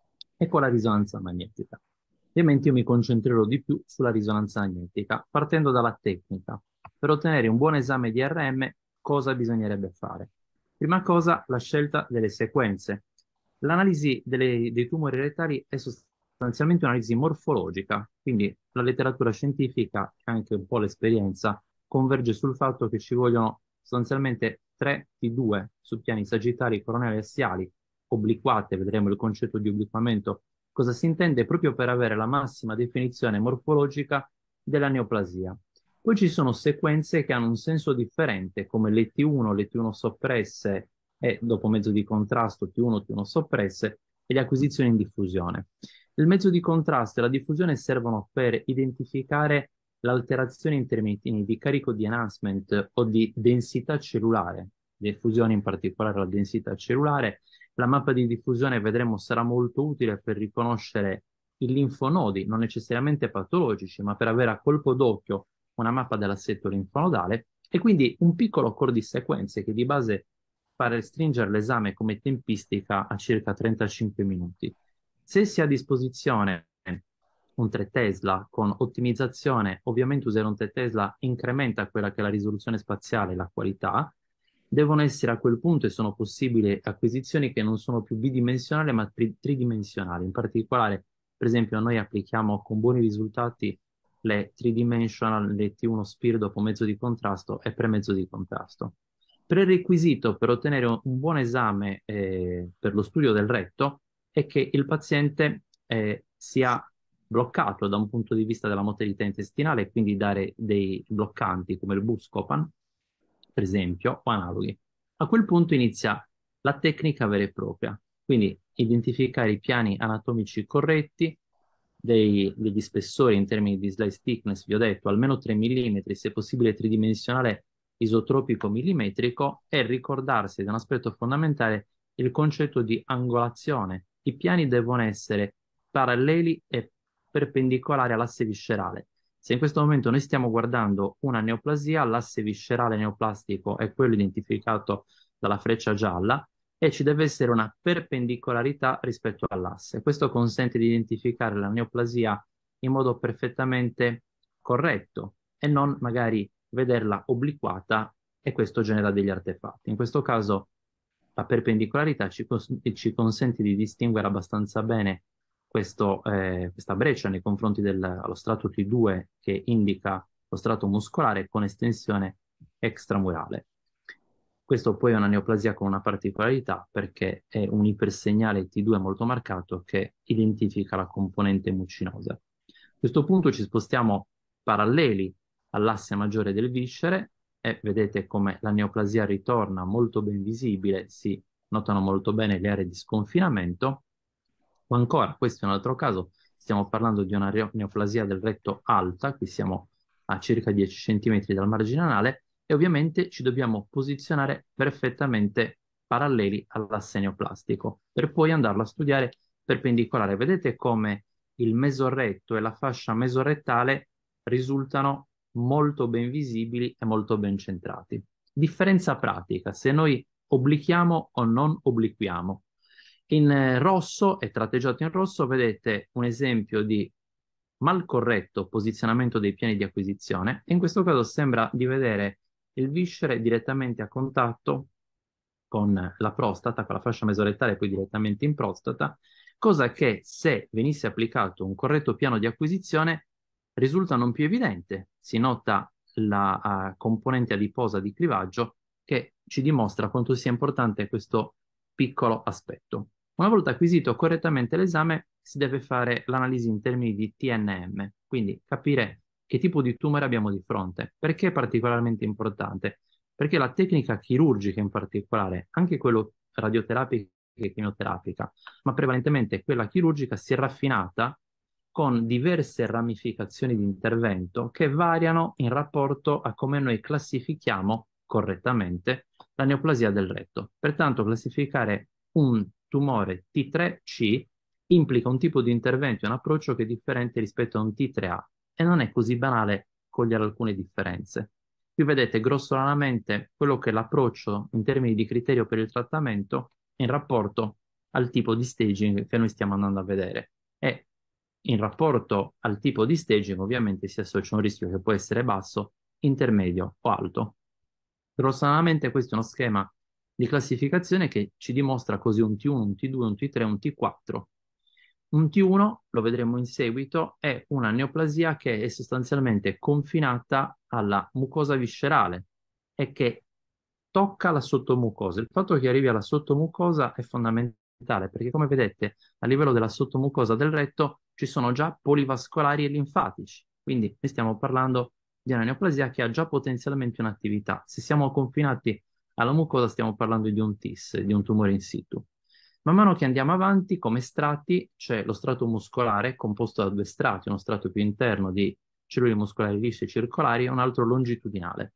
e con la risonanza magnetica. Ovviamente io mi concentrerò di più sulla risonanza magnetica, partendo dalla tecnica. Per ottenere un buon esame di RM, cosa bisognerebbe fare? Prima cosa, la scelta delle sequenze. L'analisi dei tumori rettali è sostanzialmente un'analisi morfologica, quindi la letteratura scientifica e anche un po' l'esperienza converge sul fatto che ci vogliono sostanzialmente 3 T2 su piani sagittari, coronali e assiali, obliquate, vedremo il concetto di obliquamento, cosa si intende proprio per avere la massima definizione morfologica della neoplasia. Poi ci sono sequenze che hanno un senso differente, come le T1 soppresse e dopo mezzo di contrasto T1 soppresse e le acquisizioni in diffusione. Il mezzo di contrasto e la diffusione servono per identificare l'alterazione in termini di carico di enhancement o di densità cellulare, diffusione in particolare la densità cellulare. La mappa di diffusione, vedremo, sarà molto utile per riconoscere i linfonodi, non necessariamente patologici, ma per avere a colpo d'occhio una mappa dell'assetto linfonodale e quindi un piccolo core di sequenze che di base fa restringere l'esame come tempistica a circa 35 minuti. Se si ha a disposizione un 3 Tesla con ottimizzazione, ovviamente usare un 3 Tesla incrementa quella che è la risoluzione spaziale e la qualità. Devono essere a quel punto, e sono possibili, acquisizioni che non sono più bidimensionali ma tridimensionali. In particolare, per esempio, noi applichiamo con buoni risultati le tridimensional, le T1 Spear dopo mezzo di contrasto e premezzo di contrasto. Prerequisito per ottenere un buon esame per lo studio del retto è che il paziente sia bloccato da un punto di vista della motilità intestinale, quindi dare dei bloccanti come il Buscopan, per esempio, o analoghi. A quel punto inizia la tecnica vera e propria, quindi identificare i piani anatomici corretti, degli spessori in termini di slice thickness, vi ho detto, almeno 3 mm, se possibile tridimensionale isotropico millimetrico, e ricordarsi da un aspetto fondamentale il concetto di angolazione. I piani devono essere paralleli e perpendicolari all'asse viscerale. Se in questo momento noi stiamo guardando una neoplasia, l'asse viscerale neoplastico è quello identificato dalla freccia gialla e ci deve essere una perpendicolarità rispetto all'asse. Questo consente di identificare la neoplasia in modo perfettamente corretto e non magari vederla obliquata, e questo genera degli artefatti. In questo caso la perpendicolarità ci consente di distinguere abbastanza bene questa breccia nei confronti dello strato T2 che indica lo strato muscolare con estensione extramurale. Questo poi è una neoplasia con una particolarità perché è un ipersegnale T2 molto marcato che identifica la componente mucinosa. A questo punto ci spostiamo paralleli all'asse maggiore del viscere e vedete come la neoplasia ritorna molto ben visibile, si notano molto bene le aree di sconfinamento. O ancora, questo è un altro caso, stiamo parlando di una neoplasia del retto alta, qui siamo a circa 10 cm dal margine anale, e ovviamente ci dobbiamo posizionare perfettamente paralleli all'asse neoplastico, per poi andarlo a studiare perpendicolare. Vedete come il mesorretto e la fascia mesorrettale risultano molto ben visibili e molto ben centrati. Differenza pratica: se noi obliquiamo o non obliquiamo. In rosso, e tratteggiato in rosso, vedete un esempio di mal corretto posizionamento dei piani di acquisizione, e in questo caso sembra di vedere il viscere direttamente a contatto con la prostata, con la fascia mesorettale, poi direttamente in prostata, cosa che, se venisse applicato un corretto piano di acquisizione, risulta non più evidente. Si nota la componente adiposa di clivaggio, che ci dimostra quanto sia importante questo piccolo aspetto. Una volta acquisito correttamente l'esame, si deve fare l'analisi in termini di TNM, quindi capire che tipo di tumore abbiamo di fronte. Perché è particolarmente importante? Perché la tecnica chirurgica in particolare, anche quello radioterapica e chemioterapica, ma prevalentemente quella chirurgica, si è raffinata con diverse ramificazioni di intervento che variano in rapporto a come noi classifichiamo correttamente la neoplasia del retto. Pertanto classificare un tumore T3C implica un tipo di intervento e un approccio che è differente rispetto a un T3A, e non è così banale cogliere alcune differenze. Qui vedete grossolanamente quello che è l'approccio in termini di criterio per il trattamento in rapporto al tipo di staging che noi stiamo andando a vedere. E in rapporto al tipo di staging ovviamente si associa un rischio che può essere basso, intermedio o alto. Grossolanamente questo è uno schema di classificazione che ci dimostra così un T1, un T2, un T3, un T4. Un T1, lo vedremo in seguito, è una neoplasia che è sostanzialmente confinata alla mucosa viscerale e che tocca la sottomucosa. Il fatto che arrivi alla sottomucosa è fondamentale, perché come vedete a livello della sottomucosa del retto ci sono già polivascolari e linfatici, quindi noi stiamo parlando di una neoplasia che ha già potenzialmente un'attività. Se siamo confinati alla mucosa stiamo parlando di un TIS, di un tumore in situ. Man mano che andiamo avanti, come strati, c'è lo strato muscolare composto da due strati, uno strato più interno di cellule muscolari lisce e circolari e un altro longitudinale.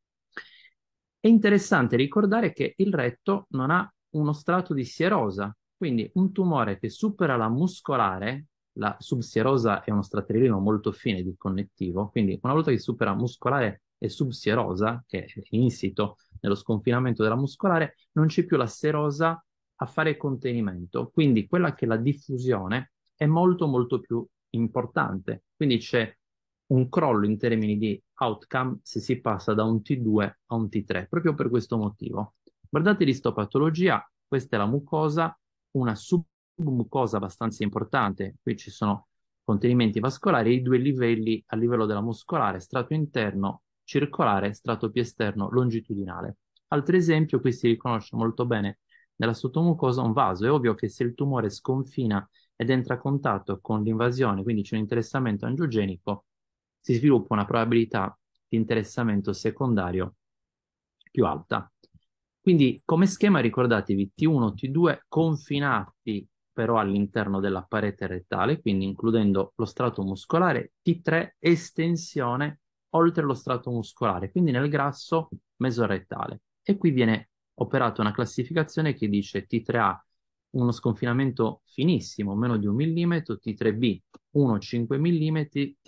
È interessante ricordare che il retto non ha uno strato di sierosa, quindi un tumore che supera la muscolare, la subsierosa è uno stratellino molto fine di connettivo, quindi una volta che supera muscolare e subsierosa, che è insito nello sconfinamento della muscolare, non c'è più la serosa a fare contenimento, quindi quella che è la diffusione è molto molto più importante, quindi c'è un crollo in termini di outcome se si passa da un T2 a un T3, proprio per questo motivo. Guardate l'istopatologia, questa è la mucosa, una submucosa abbastanza importante, qui ci sono contenimenti vascolari, i due livelli a livello della muscolare, strato interno circolare, strato più esterno longitudinale. Altro esempio, qui si riconosce molto bene nella sottomucosa un vaso. È ovvio che se il tumore sconfina ed entra a contatto con l'invasione, quindi c'è un interessamento angiogenico, si sviluppa una probabilità di interessamento secondario più alta. Quindi come schema ricordatevi T1, T2 confinati però all'interno della parete rettale, quindi includendo lo strato muscolare, T3 estensione oltre lo strato muscolare, quindi nel grasso mesorettale. E qui viene operata una classificazione che dice T3A uno sconfinamento finissimo, meno di 1 mm, T3B 1-5 mm,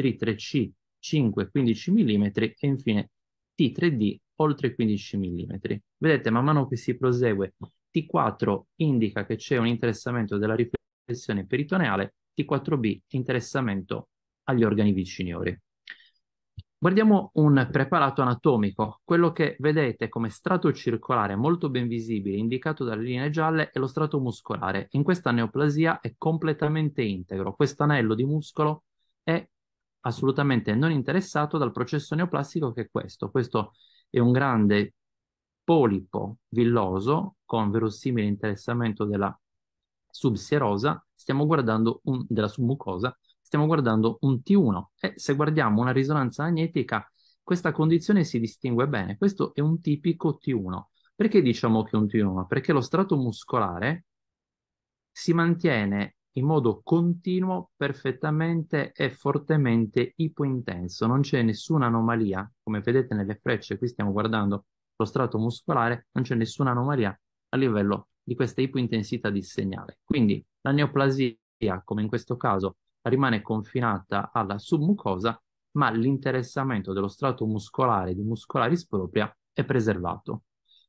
T3C 5-15 mm e infine T3D oltre 15 mm. Vedete, man mano che si prosegue, T4 indica che c'è un interessamento della riflessione peritoneale, T4B interessamento agli organi viciniori. Guardiamo un preparato anatomico. Quello che vedete come strato circolare molto ben visibile, indicato dalle linee gialle, è lo strato muscolare. In questa neoplasia è completamente integro. Questo anello di muscolo è assolutamente non interessato dal processo neoplastico che è questo. Questo è un grande polipo villoso con verosimile interessamento della subsierosa, stiamo guardando della submucosa, stiamo guardando un T1 e se guardiamo una risonanza magnetica questa condizione si distingue bene. Questo è un tipico T1. Perché diciamo che è un T1? Perché lo strato muscolare si mantiene in modo continuo, perfettamente e fortemente ipointenso. Non c'è nessuna anomalia, come vedete nelle frecce, qui stiamo guardando lo strato muscolare, non c'è nessuna anomalia a livello di questa ipointensità di segnale. Quindi la neoplasia, come in questo caso, rimane confinata alla submucosa, ma l'interessamento dello strato muscolare di muscolaris propria è preservato.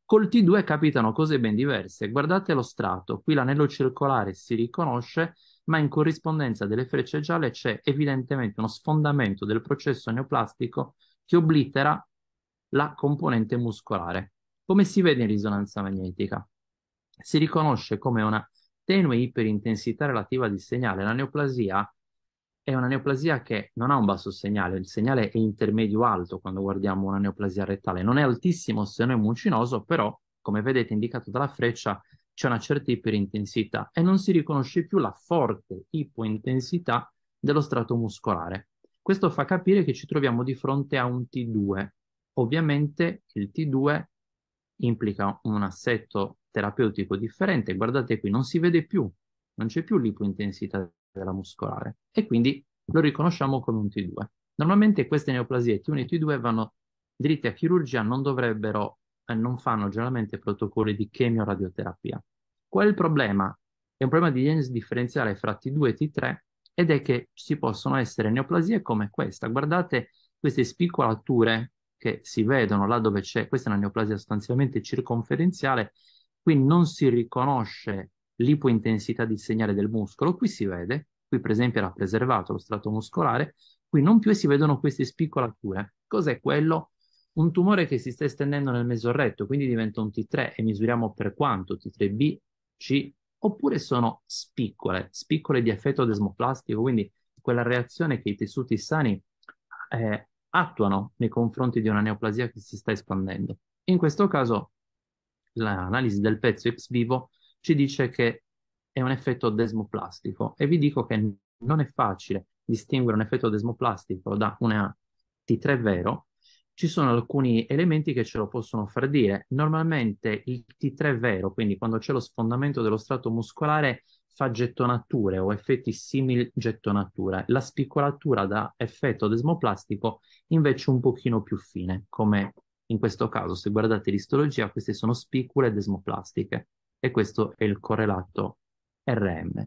Col T2 capitano cose ben diverse. Guardate lo strato, qui l'anello circolare si riconosce, ma in corrispondenza delle frecce gialle c'è evidentemente uno sfondamento del processo neoplastico che oblitera la componente muscolare. Come si vede in risonanza magnetica? Si riconosce come una tenue iperintensità relativa di segnale. La neoplasia è una neoplasia che non ha un basso segnale, il segnale è intermedio alto quando guardiamo una neoplasia rettale, non è altissimo se non è mucinoso, però come vedete indicato dalla freccia c'è una certa iperintensità e non si riconosce più la forte ipointensità dello strato muscolare. Questo fa capire che ci troviamo di fronte a un T2. Ovviamente il T2 implica un assetto terapeutico differente, guardate qui, non si vede più, non c'è più l'ipointensità della muscolare e quindi lo riconosciamo come un T2. Normalmente queste neoplasie T1 e T2 vanno dritte a chirurgia, non dovrebbero, non fanno generalmente protocolli di chemioradioterapia. Qual è il problema? È un problema di diagnosi differenziale fra T2 e T3 ed è che ci possono essere neoplasie come questa. Guardate queste spicolature che si vedono là dove c'è, questa è una neoplasia sostanzialmente circonferenziale, qui non si riconosce l'ipointensità di segnale del muscolo, qui si vede, qui per esempio era preservato lo strato muscolare, qui non più si vedono queste spicolature. Cos'è quello? Un tumore che si sta estendendo nel mesorretto, quindi diventa un T3 e misuriamo per quanto, T3B, C, oppure sono spiccole di effetto desmoplastico, quindi quella reazione che i tessuti sani attuano nei confronti di una neoplasia che si sta espandendo. In questo caso l'analisi del pezzo ex vivo ci dice che è un effetto desmoplastico e vi dico che non è facile distinguere un effetto desmoplastico da una T3 vero. Ci sono alcuni elementi che ce lo possono far dire. Normalmente il T3 vero, quindi quando c'è lo sfondamento dello strato muscolare, fa gettonature o effetti simili gettonatura. La spicolatura da effetto desmoplastico invece un pochino più fine, come in questo caso, se guardate l'istologia, queste sono spicule desmoplastiche e questo è il correlato RM.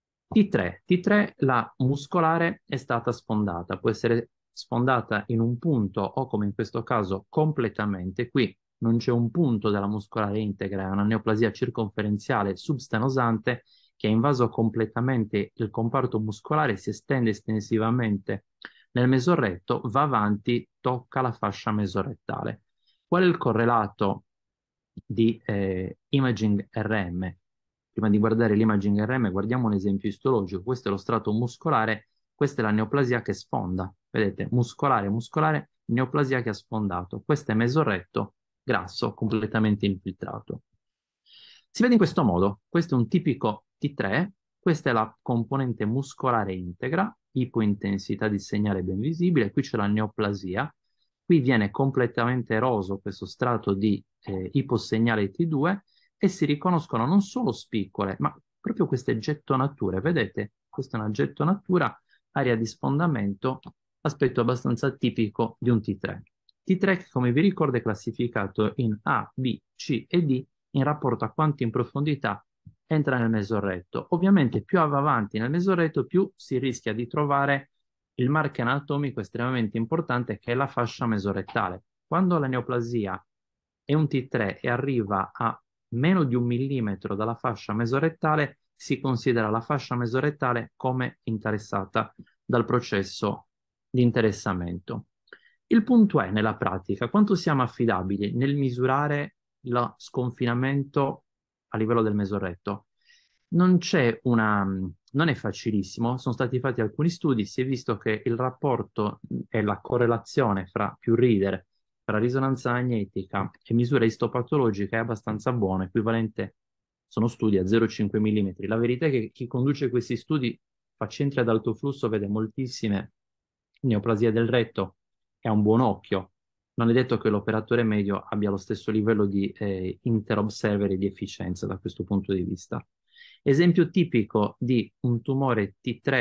T3, la muscolare è stata sfondata, può essere sfondata in un punto o come in questo caso completamente. Qui non c'è un punto della muscolare integra, è una neoplasia circonferenziale substenosante che ha invaso completamente il comparto muscolare, si estende estensivamente nel mesorretto, va avanti, tocca la fascia mesorrettale. Qual è il correlato di imaging RM? Prima di guardare l'imaging RM, guardiamo un esempio istologico. Questo è lo strato muscolare, questa è la neoplasia che sfonda. Vedete, muscolare, neoplasia che ha sfondato. Questo è mesorretto, grasso, completamente infiltrato. Si vede in questo modo. Questo è un tipico T3, questa è la componente muscolare integra, ipointensità di segnale ben visibile, qui c'è la neoplasia, qui viene completamente eroso questo strato di iposegnale T2 e si riconoscono non solo spiccole, ma proprio queste gettonature. Vedete? Questa è una gettonatura, area di sfondamento, aspetto abbastanza tipico di un T3. T3 che, come vi ricordo, è classificato in A, B, C e D in rapporto a quanto in profondità entra nel mesorretto. Ovviamente più va avanti nel mesorretto, più si rischia di trovare il marchio anatomico estremamente importante che è la fascia mesorettale. Quando la neoplasia è un T3 e arriva a meno di 1 millimetro dalla fascia mesorettale, si considera la fascia mesorettale come interessata dal processo di interessamento. Il punto è, nella pratica, quanto siamo affidabili nel misurare lo sconfinamento a livello del mesorretto. Non è facilissimo, sono stati fatti alcuni studi, si è visto che il rapporto e la correlazione fra più reader, fra risonanza magnetica e misura istopatologica è abbastanza buona, equivalente, sono studi a 0,5 mm. La verità è che chi conduce questi studi fa centri ad alto flusso, vede moltissime neoplasie del retto e ha un buon occhio. Non è detto che l'operatore medio abbia lo stesso livello di interobserver e di efficienza da questo punto di vista. Esempio tipico di un tumore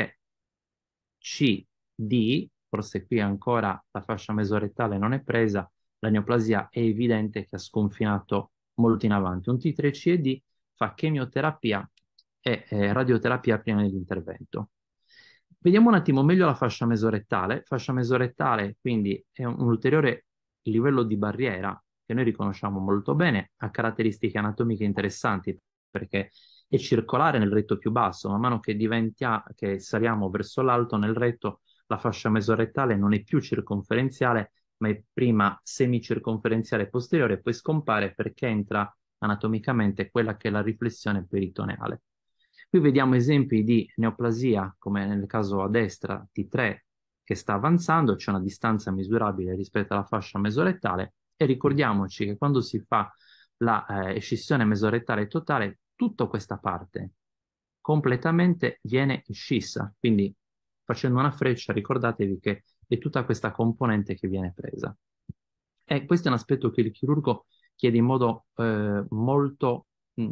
T3CD, forse qui ancora la fascia mesorettale non è presa, la neoplasia è evidente che ha sconfinato molto in avanti. Un T3CD fa chemioterapia e radioterapia prima dell'intervento. Vediamo un attimo meglio la fascia mesorettale. Fascia mesorettale quindi è un ulteriore livello di barriera che noi riconosciamo molto bene, ha caratteristiche anatomiche interessanti perché è circolare nel retto più basso. Man mano che saliamo verso l'alto nel retto, la fascia mesorettale non è più circonferenziale, ma è prima semicirconferenziale posteriore, e poi scompare perché entra anatomicamente quella che è la riflessione peritoneale. Qui vediamo esempi di neoplasia, come nel caso a destra T3, che sta avanzando, c'è una distanza misurabile rispetto alla fascia mesorettale, e ricordiamoci che quando si fa la escissione mesorettale totale, tutta questa parte completamente viene scissa, quindi facendo una freccia ricordatevi che è tutta questa componente che viene presa. E questo è un aspetto che il chirurgo chiede in modo molto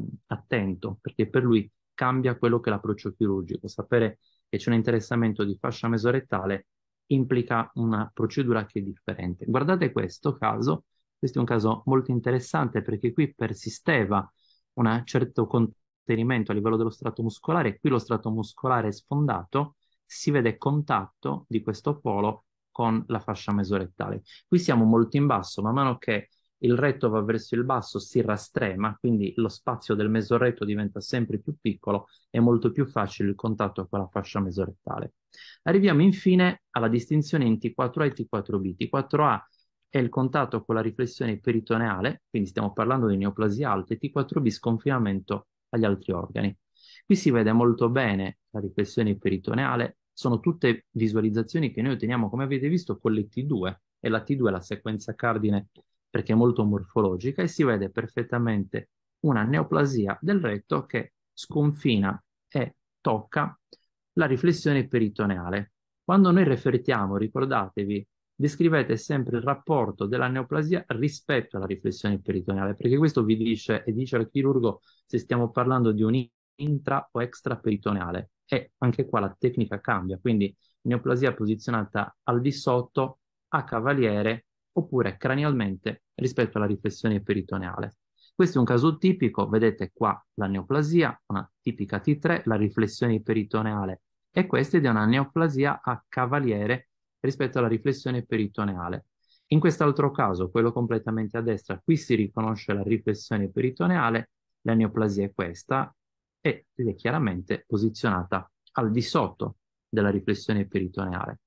attento, perché per lui cambia quello che è l'approccio chirurgico. Sapere che c'è un interessamento di fascia mesorettale implica una procedura che è differente. Guardate questo caso, questo è un caso molto interessante perché qui persisteva un certo contenimento a livello dello strato muscolare, qui lo strato muscolare è sfondato, si vede contatto di questo polo con la fascia mesorettale. Qui siamo molto in basso, man mano che il retto va verso il basso si rastrema, quindi lo spazio del mesoretto diventa sempre più piccolo e molto più facile il contatto con la fascia mesorettale. Arriviamo infine alla distinzione in T4A e T4B. T4A è il contatto con la riflessione peritoneale, quindi stiamo parlando di neoplasia alta, e T4B sconfinamento agli altri organi. Qui si vede molto bene la riflessione peritoneale, sono tutte visualizzazioni che noi otteniamo, come avete visto, con le T2, e la T2 è la sequenza cardine perché è molto morfologica, e si vede perfettamente una neoplasia del retto che sconfina e tocca la riflessione peritoneale. Quando noi refertiamo, ricordatevi, descrivete sempre il rapporto della neoplasia rispetto alla riflessione peritoneale, perché questo vi dice e dice al chirurgo se stiamo parlando di un intra o extraperitoneale, e anche qua la tecnica cambia, quindi neoplasia posizionata al di sotto, a cavaliere, oppure cranialmente rispetto alla riflessione peritoneale. Questo è un caso tipico, vedete qua la neoplasia, una tipica T3, la riflessione peritoneale, e questa è una neoplasia a cavaliere rispetto alla riflessione peritoneale. In quest'altro caso, quello completamente a destra, qui si riconosce la riflessione peritoneale, la neoplasia è questa, ed è chiaramente posizionata al di sotto della riflessione peritoneale.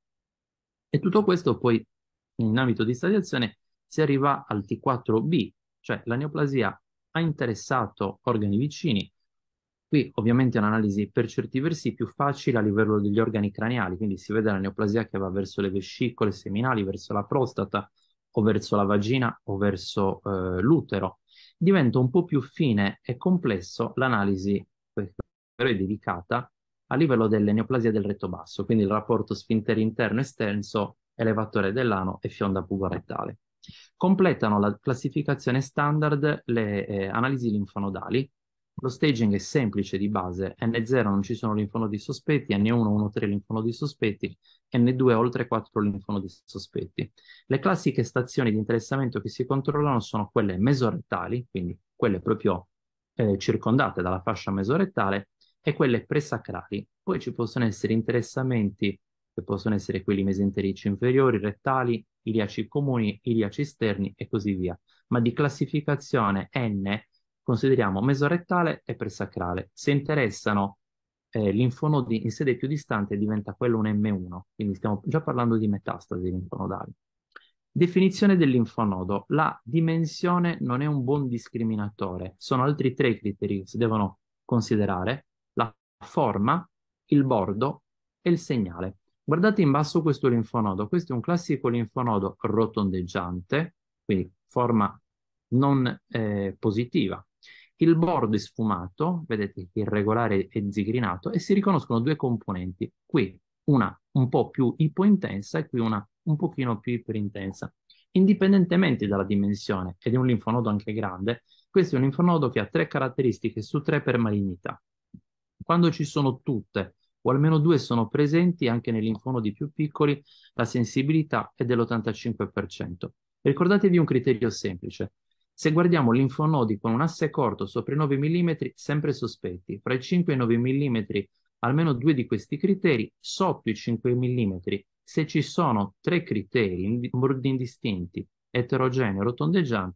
E tutto questo poi, in ambito di stadiazione, si arriva al T4B, cioè la neoplasia ha interessato organi vicini. Qui ovviamente è un'analisi per certi versi più facile a livello degli organi craniali, quindi si vede la neoplasia che va verso le vescicole seminali, verso la prostata, o verso la vagina, o verso l'utero. Diventa un po' più fine e complesso l'analisi, però è dedicata a livello delle neoplasie del retto basso, quindi il rapporto sfintere interno estenso, elevatore dell'ano e fionda puborettale. Completano la classificazione standard le analisi linfonodali. Lo staging è semplice di base, N0 non ci sono linfonodi sospetti, N1, 1, 3 linfonodi sospetti, N2 oltre 4 linfonodi sospetti. Le classiche stazioni di interessamento che si controllano sono quelle mesorettali, quindi quelle proprio circondate dalla fascia mesorettale, e quelle presacrali. Poi ci possono essere interessamenti che possono essere quelli mesenterici inferiori, rettali, iliaci comuni, iliaci esterni e così via. Ma di classificazione N consideriamo mesorettale e presacrale. Se interessano linfonodi in sede più distante diventa quello un M1, quindi stiamo già parlando di metastasi linfonodali. Definizione del linfonodo. La dimensione non è un buon discriminatore, sono altri tre criteri che si devono considerare: la forma, il bordo e il segnale. Guardate in basso questo linfonodo, questo è un classico linfonodo rotondeggiante, quindi forma non positiva. Il bordo è sfumato, vedete che è irregolare e zigrinato, e si riconoscono due componenti, qui una un po' più ipointensa e qui una un pochino più iperintensa. Indipendentemente dalla dimensione, ed è un linfonodo anche grande, questo è un linfonodo che ha 3 caratteristiche su 3 per malignità. Quando ci sono tutte, o almeno 2 sono presenti, anche nei linfonodi più piccoli, la sensibilità è dell'85%. Ricordatevi un criterio semplice. Se guardiamo linfonodi con un asse corto sopra i 9 mm, sempre sospetti. Fra i 5 e i 9 mm, almeno 2 di questi criteri. Sotto i 5 mm, se ci sono 3 criteri, bordi indistinti, eterogeneo, rotondeggiante,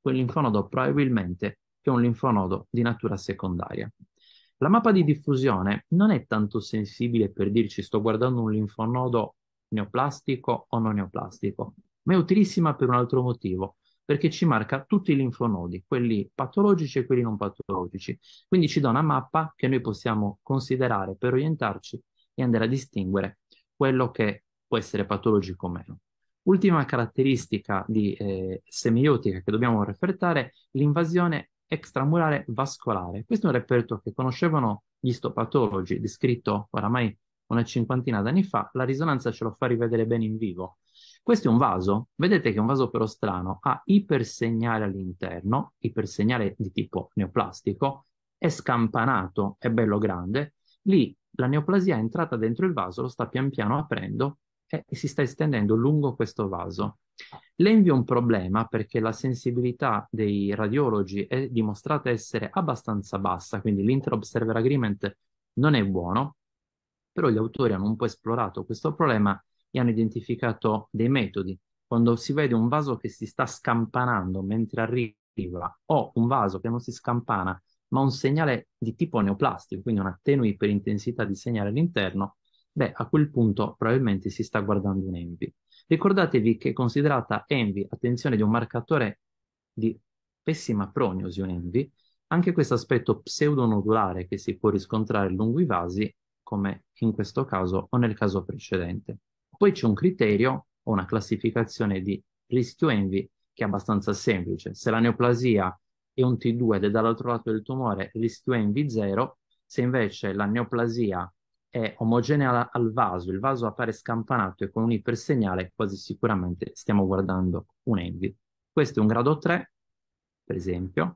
quel linfonodo probabilmente è un linfonodo di natura secondaria. La mappa di diffusione non è tanto sensibile per dirci sto guardando un linfonodo neoplastico o non neoplastico, ma è utilissima per un altro motivo, perché ci marca tutti i linfonodi, quelli patologici e quelli non patologici. Quindi ci dà una mappa che noi possiamo considerare per orientarci e andare a distinguere quello che può essere patologico o meno. Ultima caratteristica di semiotica che dobbiamo refertare, l'invasione extramurale vascolare. Questo è un reperto che conoscevano gli istopatologi, descritto oramai una cinquantina d'anni fa. La risonanza ce lo fa rivedere bene in vivo. Questo è un vaso, vedete che è un vaso però strano, ha ipersegnale all'interno, ipersegnale di tipo neoplastico, è scampanato, è bello grande, lì la neoplasia è entrata dentro il vaso, lo sta pian piano aprendo e si sta estendendo lungo questo vaso. L'envy è un problema perché la sensibilità dei radiologi è dimostrata essere abbastanza bassa, quindi l'inter-observer agreement non è buono, però gli autori hanno un po' esplorato questo problema e hanno identificato dei metodi. Quando si vede un vaso che si sta scampanando mentre arriva, o un vaso che non si scampana, ma un segnale di tipo neoplastico, quindi una tenue iperintensità di segnale all'interno, beh, a quel punto probabilmente si sta guardando un ENVI. Ricordatevi che è considerata ENVI, attenzione, di un marcatore di pessima prognosi, un ENVI, anche questo aspetto pseudonodulare che si può riscontrare lungo i vasi, come in questo caso o nel caso precedente. Poi c'è un criterio o una classificazione di rischio ENVI che è abbastanza semplice. Se la neoplasia è un T2 ed è dall'altro lato del tumore, rischio ENVI 0. Se invece la neoplasia è omogenea al vaso, il vaso appare scampanato e con un ipersegnale, quasi sicuramente stiamo guardando un ENVI. Questo è un grado 3, per esempio,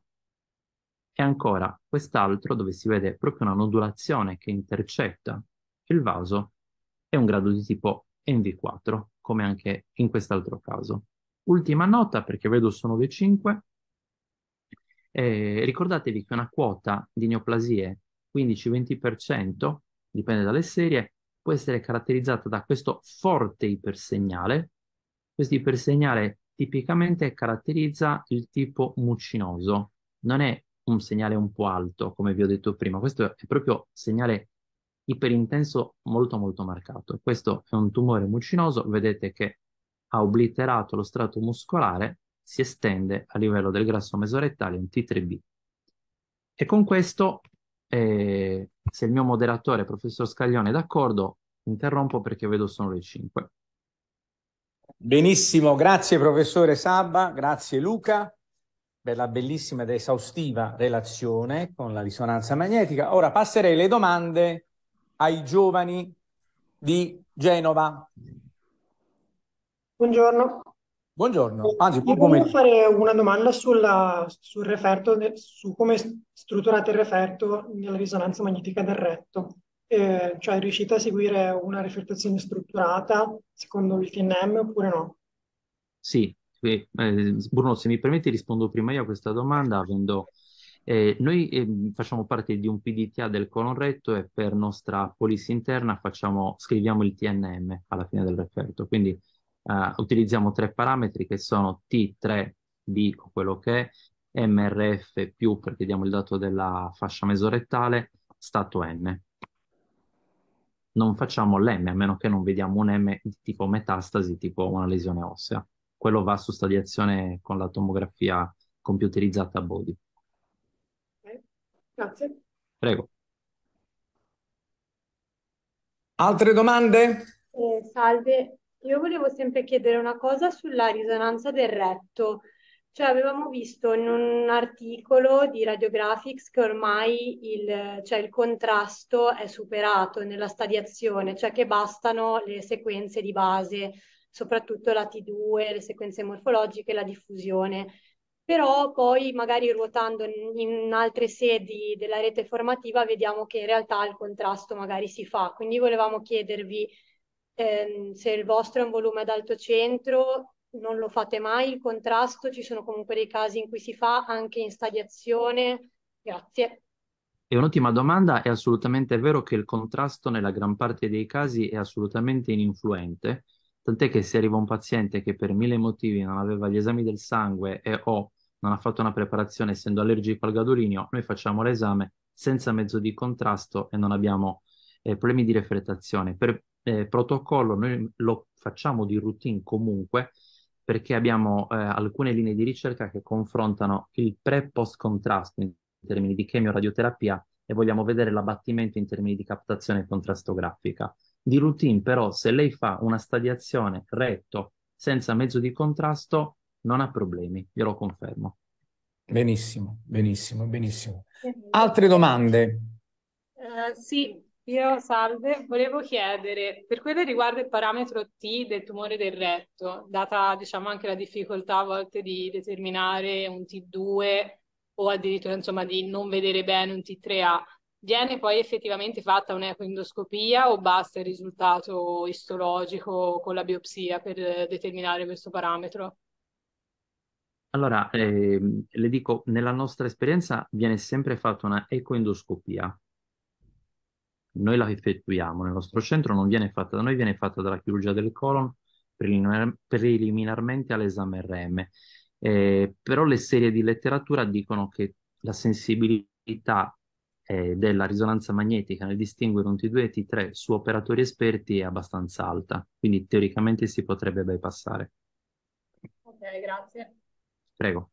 e ancora quest'altro dove si vede proprio una nodulazione che intercetta il vaso è un grado di tipo NV4, come anche in quest'altro caso. Ultima nota, perché vedo sono le 5, ricordatevi che una quota di neoplasie 15-20%, dipende dalle serie, può essere caratterizzata da questo forte ipersegnale. Questo ipersegnale tipicamente caratterizza il tipo mucinoso, non è un segnale un po' alto, come vi ho detto prima, questo è proprio segnale iperintenso molto molto marcato. Questo è un tumore mucinoso, vedete che ha obliterato lo strato muscolare, si estende a livello del grasso mesorettale, un T3B. E con questo, se il mio moderatore, professor Scaglione, è d'accordo, interrompo perché vedo sono le 5. Benissimo, grazie professore Sabba, grazie Luca per la bellissima ed esaustiva relazione con la risonanza magnetica. Ora passerei le domande ai giovani di Genova. Buongiorno. Buongiorno, anzi Io buon volevo pomeriggio. fare una domanda sul referto, su come è strutturato il referto nella risonanza magnetica del retto. Cioè, riuscite a seguire una refertazione strutturata secondo il TNM oppure no? Sì, Bruno, se mi permetti rispondo prima io a questa domanda, noi facciamo parte di un PDTA del colon retto e per nostra policy interna scriviamo il TNM alla fine del referto, quindi utilizziamo 3 parametri che sono T3B o quello che è, MRF più perché diamo il dato della fascia mesorettale, stato N. Non facciamo l'M a meno che non vediamo un M di tipo metastasi, tipo una lesione ossea. Quello va su stadiazione con la tomografia computerizzata a body. Ok, grazie. Prego. Altre domande? Salve, io volevo sempre chiedere una cosa sulla risonanza del retto. Cioè, avevamo visto in un articolo di Radiographics che ormai il contrasto è superato nella stadiazione, cioè che bastano le sequenze di base, soprattutto la T2, le sequenze morfologiche e la diffusione. Però poi magari ruotando in altre sedi della rete formativa vediamo che in realtà il contrasto magari si fa. Quindi volevamo chiedervi se il vostro è un volume ad alto centro, non lo fate mai il contrasto, ci sono comunque dei casi in cui si fa anche in stadiazione. Grazie. È un'ottima domanda, è assolutamente vero che il contrasto nella gran parte dei casi è assolutamente ininfluente, tant'è che se arriva un paziente che per 1000 motivi non aveva gli esami del sangue e o non ha fatto una preparazione essendo allergico al gadolinio, noi facciamo l'esame senza mezzo di contrasto e non abbiamo problemi di refrattazione. Per protocollo noi lo facciamo di routine comunque perché abbiamo alcune linee di ricerca che confrontano il pre-post contrasto in termini di chemioradioterapia e vogliamo vedere l'abbattimento in termini di captazione contrastografica. Di routine però se lei fa una stadiazione retto senza mezzo di contrasto non ha problemi, glielo confermo. Benissimo, benissimo, benissimo. Altre domande? Sì, io salve, volevo chiedere, per quello che riguarda il parametro T del tumore del retto, data diciamo anche la difficoltà a volte di determinare un T2 o addirittura insomma di non vedere bene un T3A, viene poi effettivamente fatta un'ecoendoscopia o basta il risultato istologico con la biopsia per determinare questo parametro? Allora, le dico, nella nostra esperienza viene sempre fatta una ecoendoscopia. Noi la effettuiamo, nel nostro centro non viene fatta da noi, viene fatta dalla chirurgia del colon preliminarmente all'esame RM. Però le serie di letteratura dicono che la sensibilità della risonanza magnetica nel distinguere un T2 e T3 su operatori esperti è abbastanza alta, quindi teoricamente si potrebbe bypassare. Ok, grazie. Prego.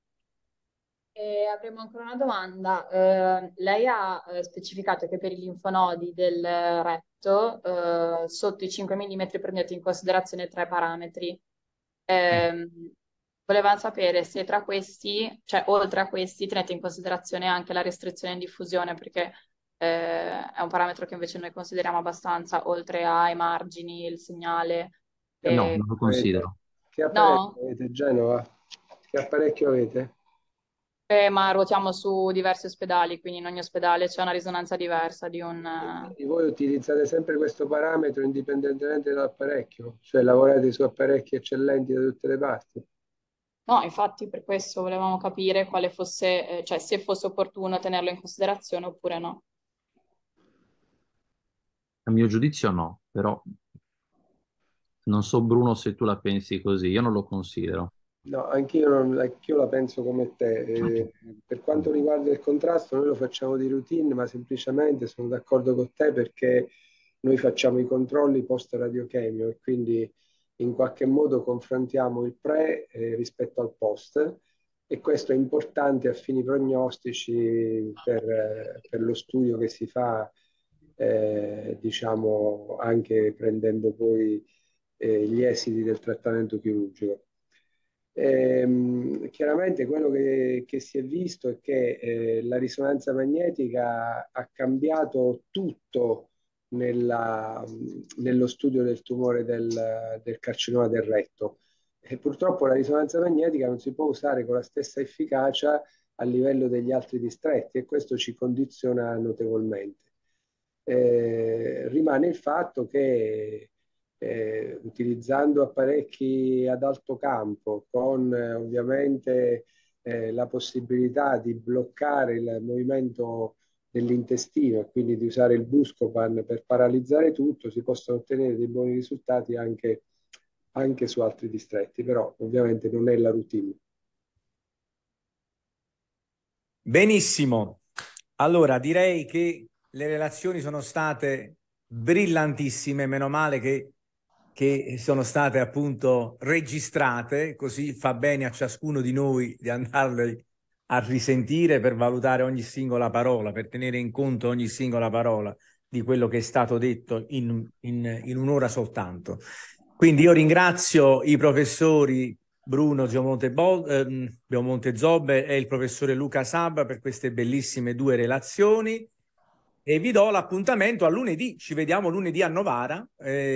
E avremo ancora una domanda. Lei ha specificato che per i linfonodi del retto, sotto i 5 mm prendete in considerazione 3 parametri. Volevamo sapere se tra questi, cioè oltre a questi, tenete in considerazione anche la restrizione in diffusione, perché è un parametro che invece noi consideriamo abbastanza, oltre ai margini, il segnale. No, non lo considero. Che apparecchio avete, Genova? Che apparecchio avete? Ma ruotiamo su diversi ospedali, quindi in ogni ospedale c'è una risonanza diversa di un... E voi utilizzate sempre questo parametro indipendentemente dall'apparecchio? Cioè lavorate su apparecchi eccellenti da tutte le parti? No, infatti per questo volevamo capire quale fosse, cioè se fosse opportuno tenerlo in considerazione oppure no. A mio giudizio no, però non so Bruno se tu la pensi così, io non lo considero. No, anch'io la penso come te. Per quanto riguarda il contrasto, noi lo facciamo di routine, ma semplicemente sono d'accordo con te perché noi facciamo i controlli post-radiochemio e quindi in qualche modo confrontiamo il pre rispetto al post e questo è importante a fini prognostici per lo studio che si fa, diciamo, anche prendendo poi gli esiti del trattamento chirurgico. Chiaramente quello che si è visto è che la risonanza magnetica ha cambiato tutto nello studio del tumore del carcinoma del retto. E purtroppo la risonanza magnetica non si può usare con la stessa efficacia a livello degli altri distretti e questo ci condiziona notevolmente. Rimane il fatto che utilizzando apparecchi ad alto campo con ovviamente la possibilità di bloccare il movimento dell'intestino e quindi di usare il Buscopan per paralizzare tutto, si possono ottenere dei buoni risultati anche su altri distretti, però ovviamente non è la routine. Benissimo. Allora, direi che le relazioni sono state brillantissime, meno male che sono state appunto registrate, così fa bene a ciascuno di noi di andarle a risentire per valutare ogni singola parola, per tenere in conto ogni singola parola di quello che è stato detto in un'ora soltanto. Quindi io ringrazio i professori Bruno Giomonte Zobbe e il professore Luca Sabba per queste bellissime 2 relazioni e vi do l'appuntamento a lunedì. Ci vediamo lunedì a Novara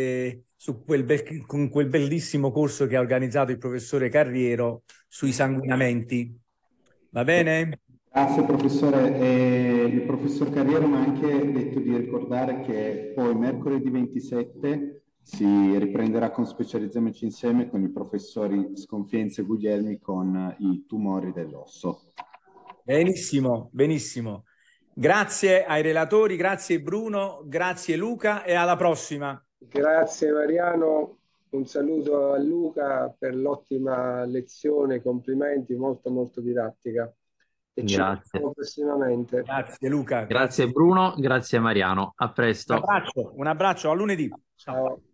con quel bellissimo corso che ha organizzato il professore Carriero sui sanguinamenti. Va bene? Grazie professore. Il professor Carriero mi ha anche detto di ricordare che poi mercoledì 27 si riprenderà con Specializziamoci Insieme con i professori Sconfienza e Guglielmi con i tumori dell'osso. Benissimo, benissimo. Grazie ai relatori, grazie Bruno, grazie Luca e alla prossima. Grazie Mariano. Un saluto a Luca per l'ottima lezione, complimenti, molto molto didattica. E ci Grazie. vediamo prossimamente. Grazie Luca. Grazie Bruno, grazie Mariano. A presto. Un abbraccio, a lunedì. Ciao. Ciao.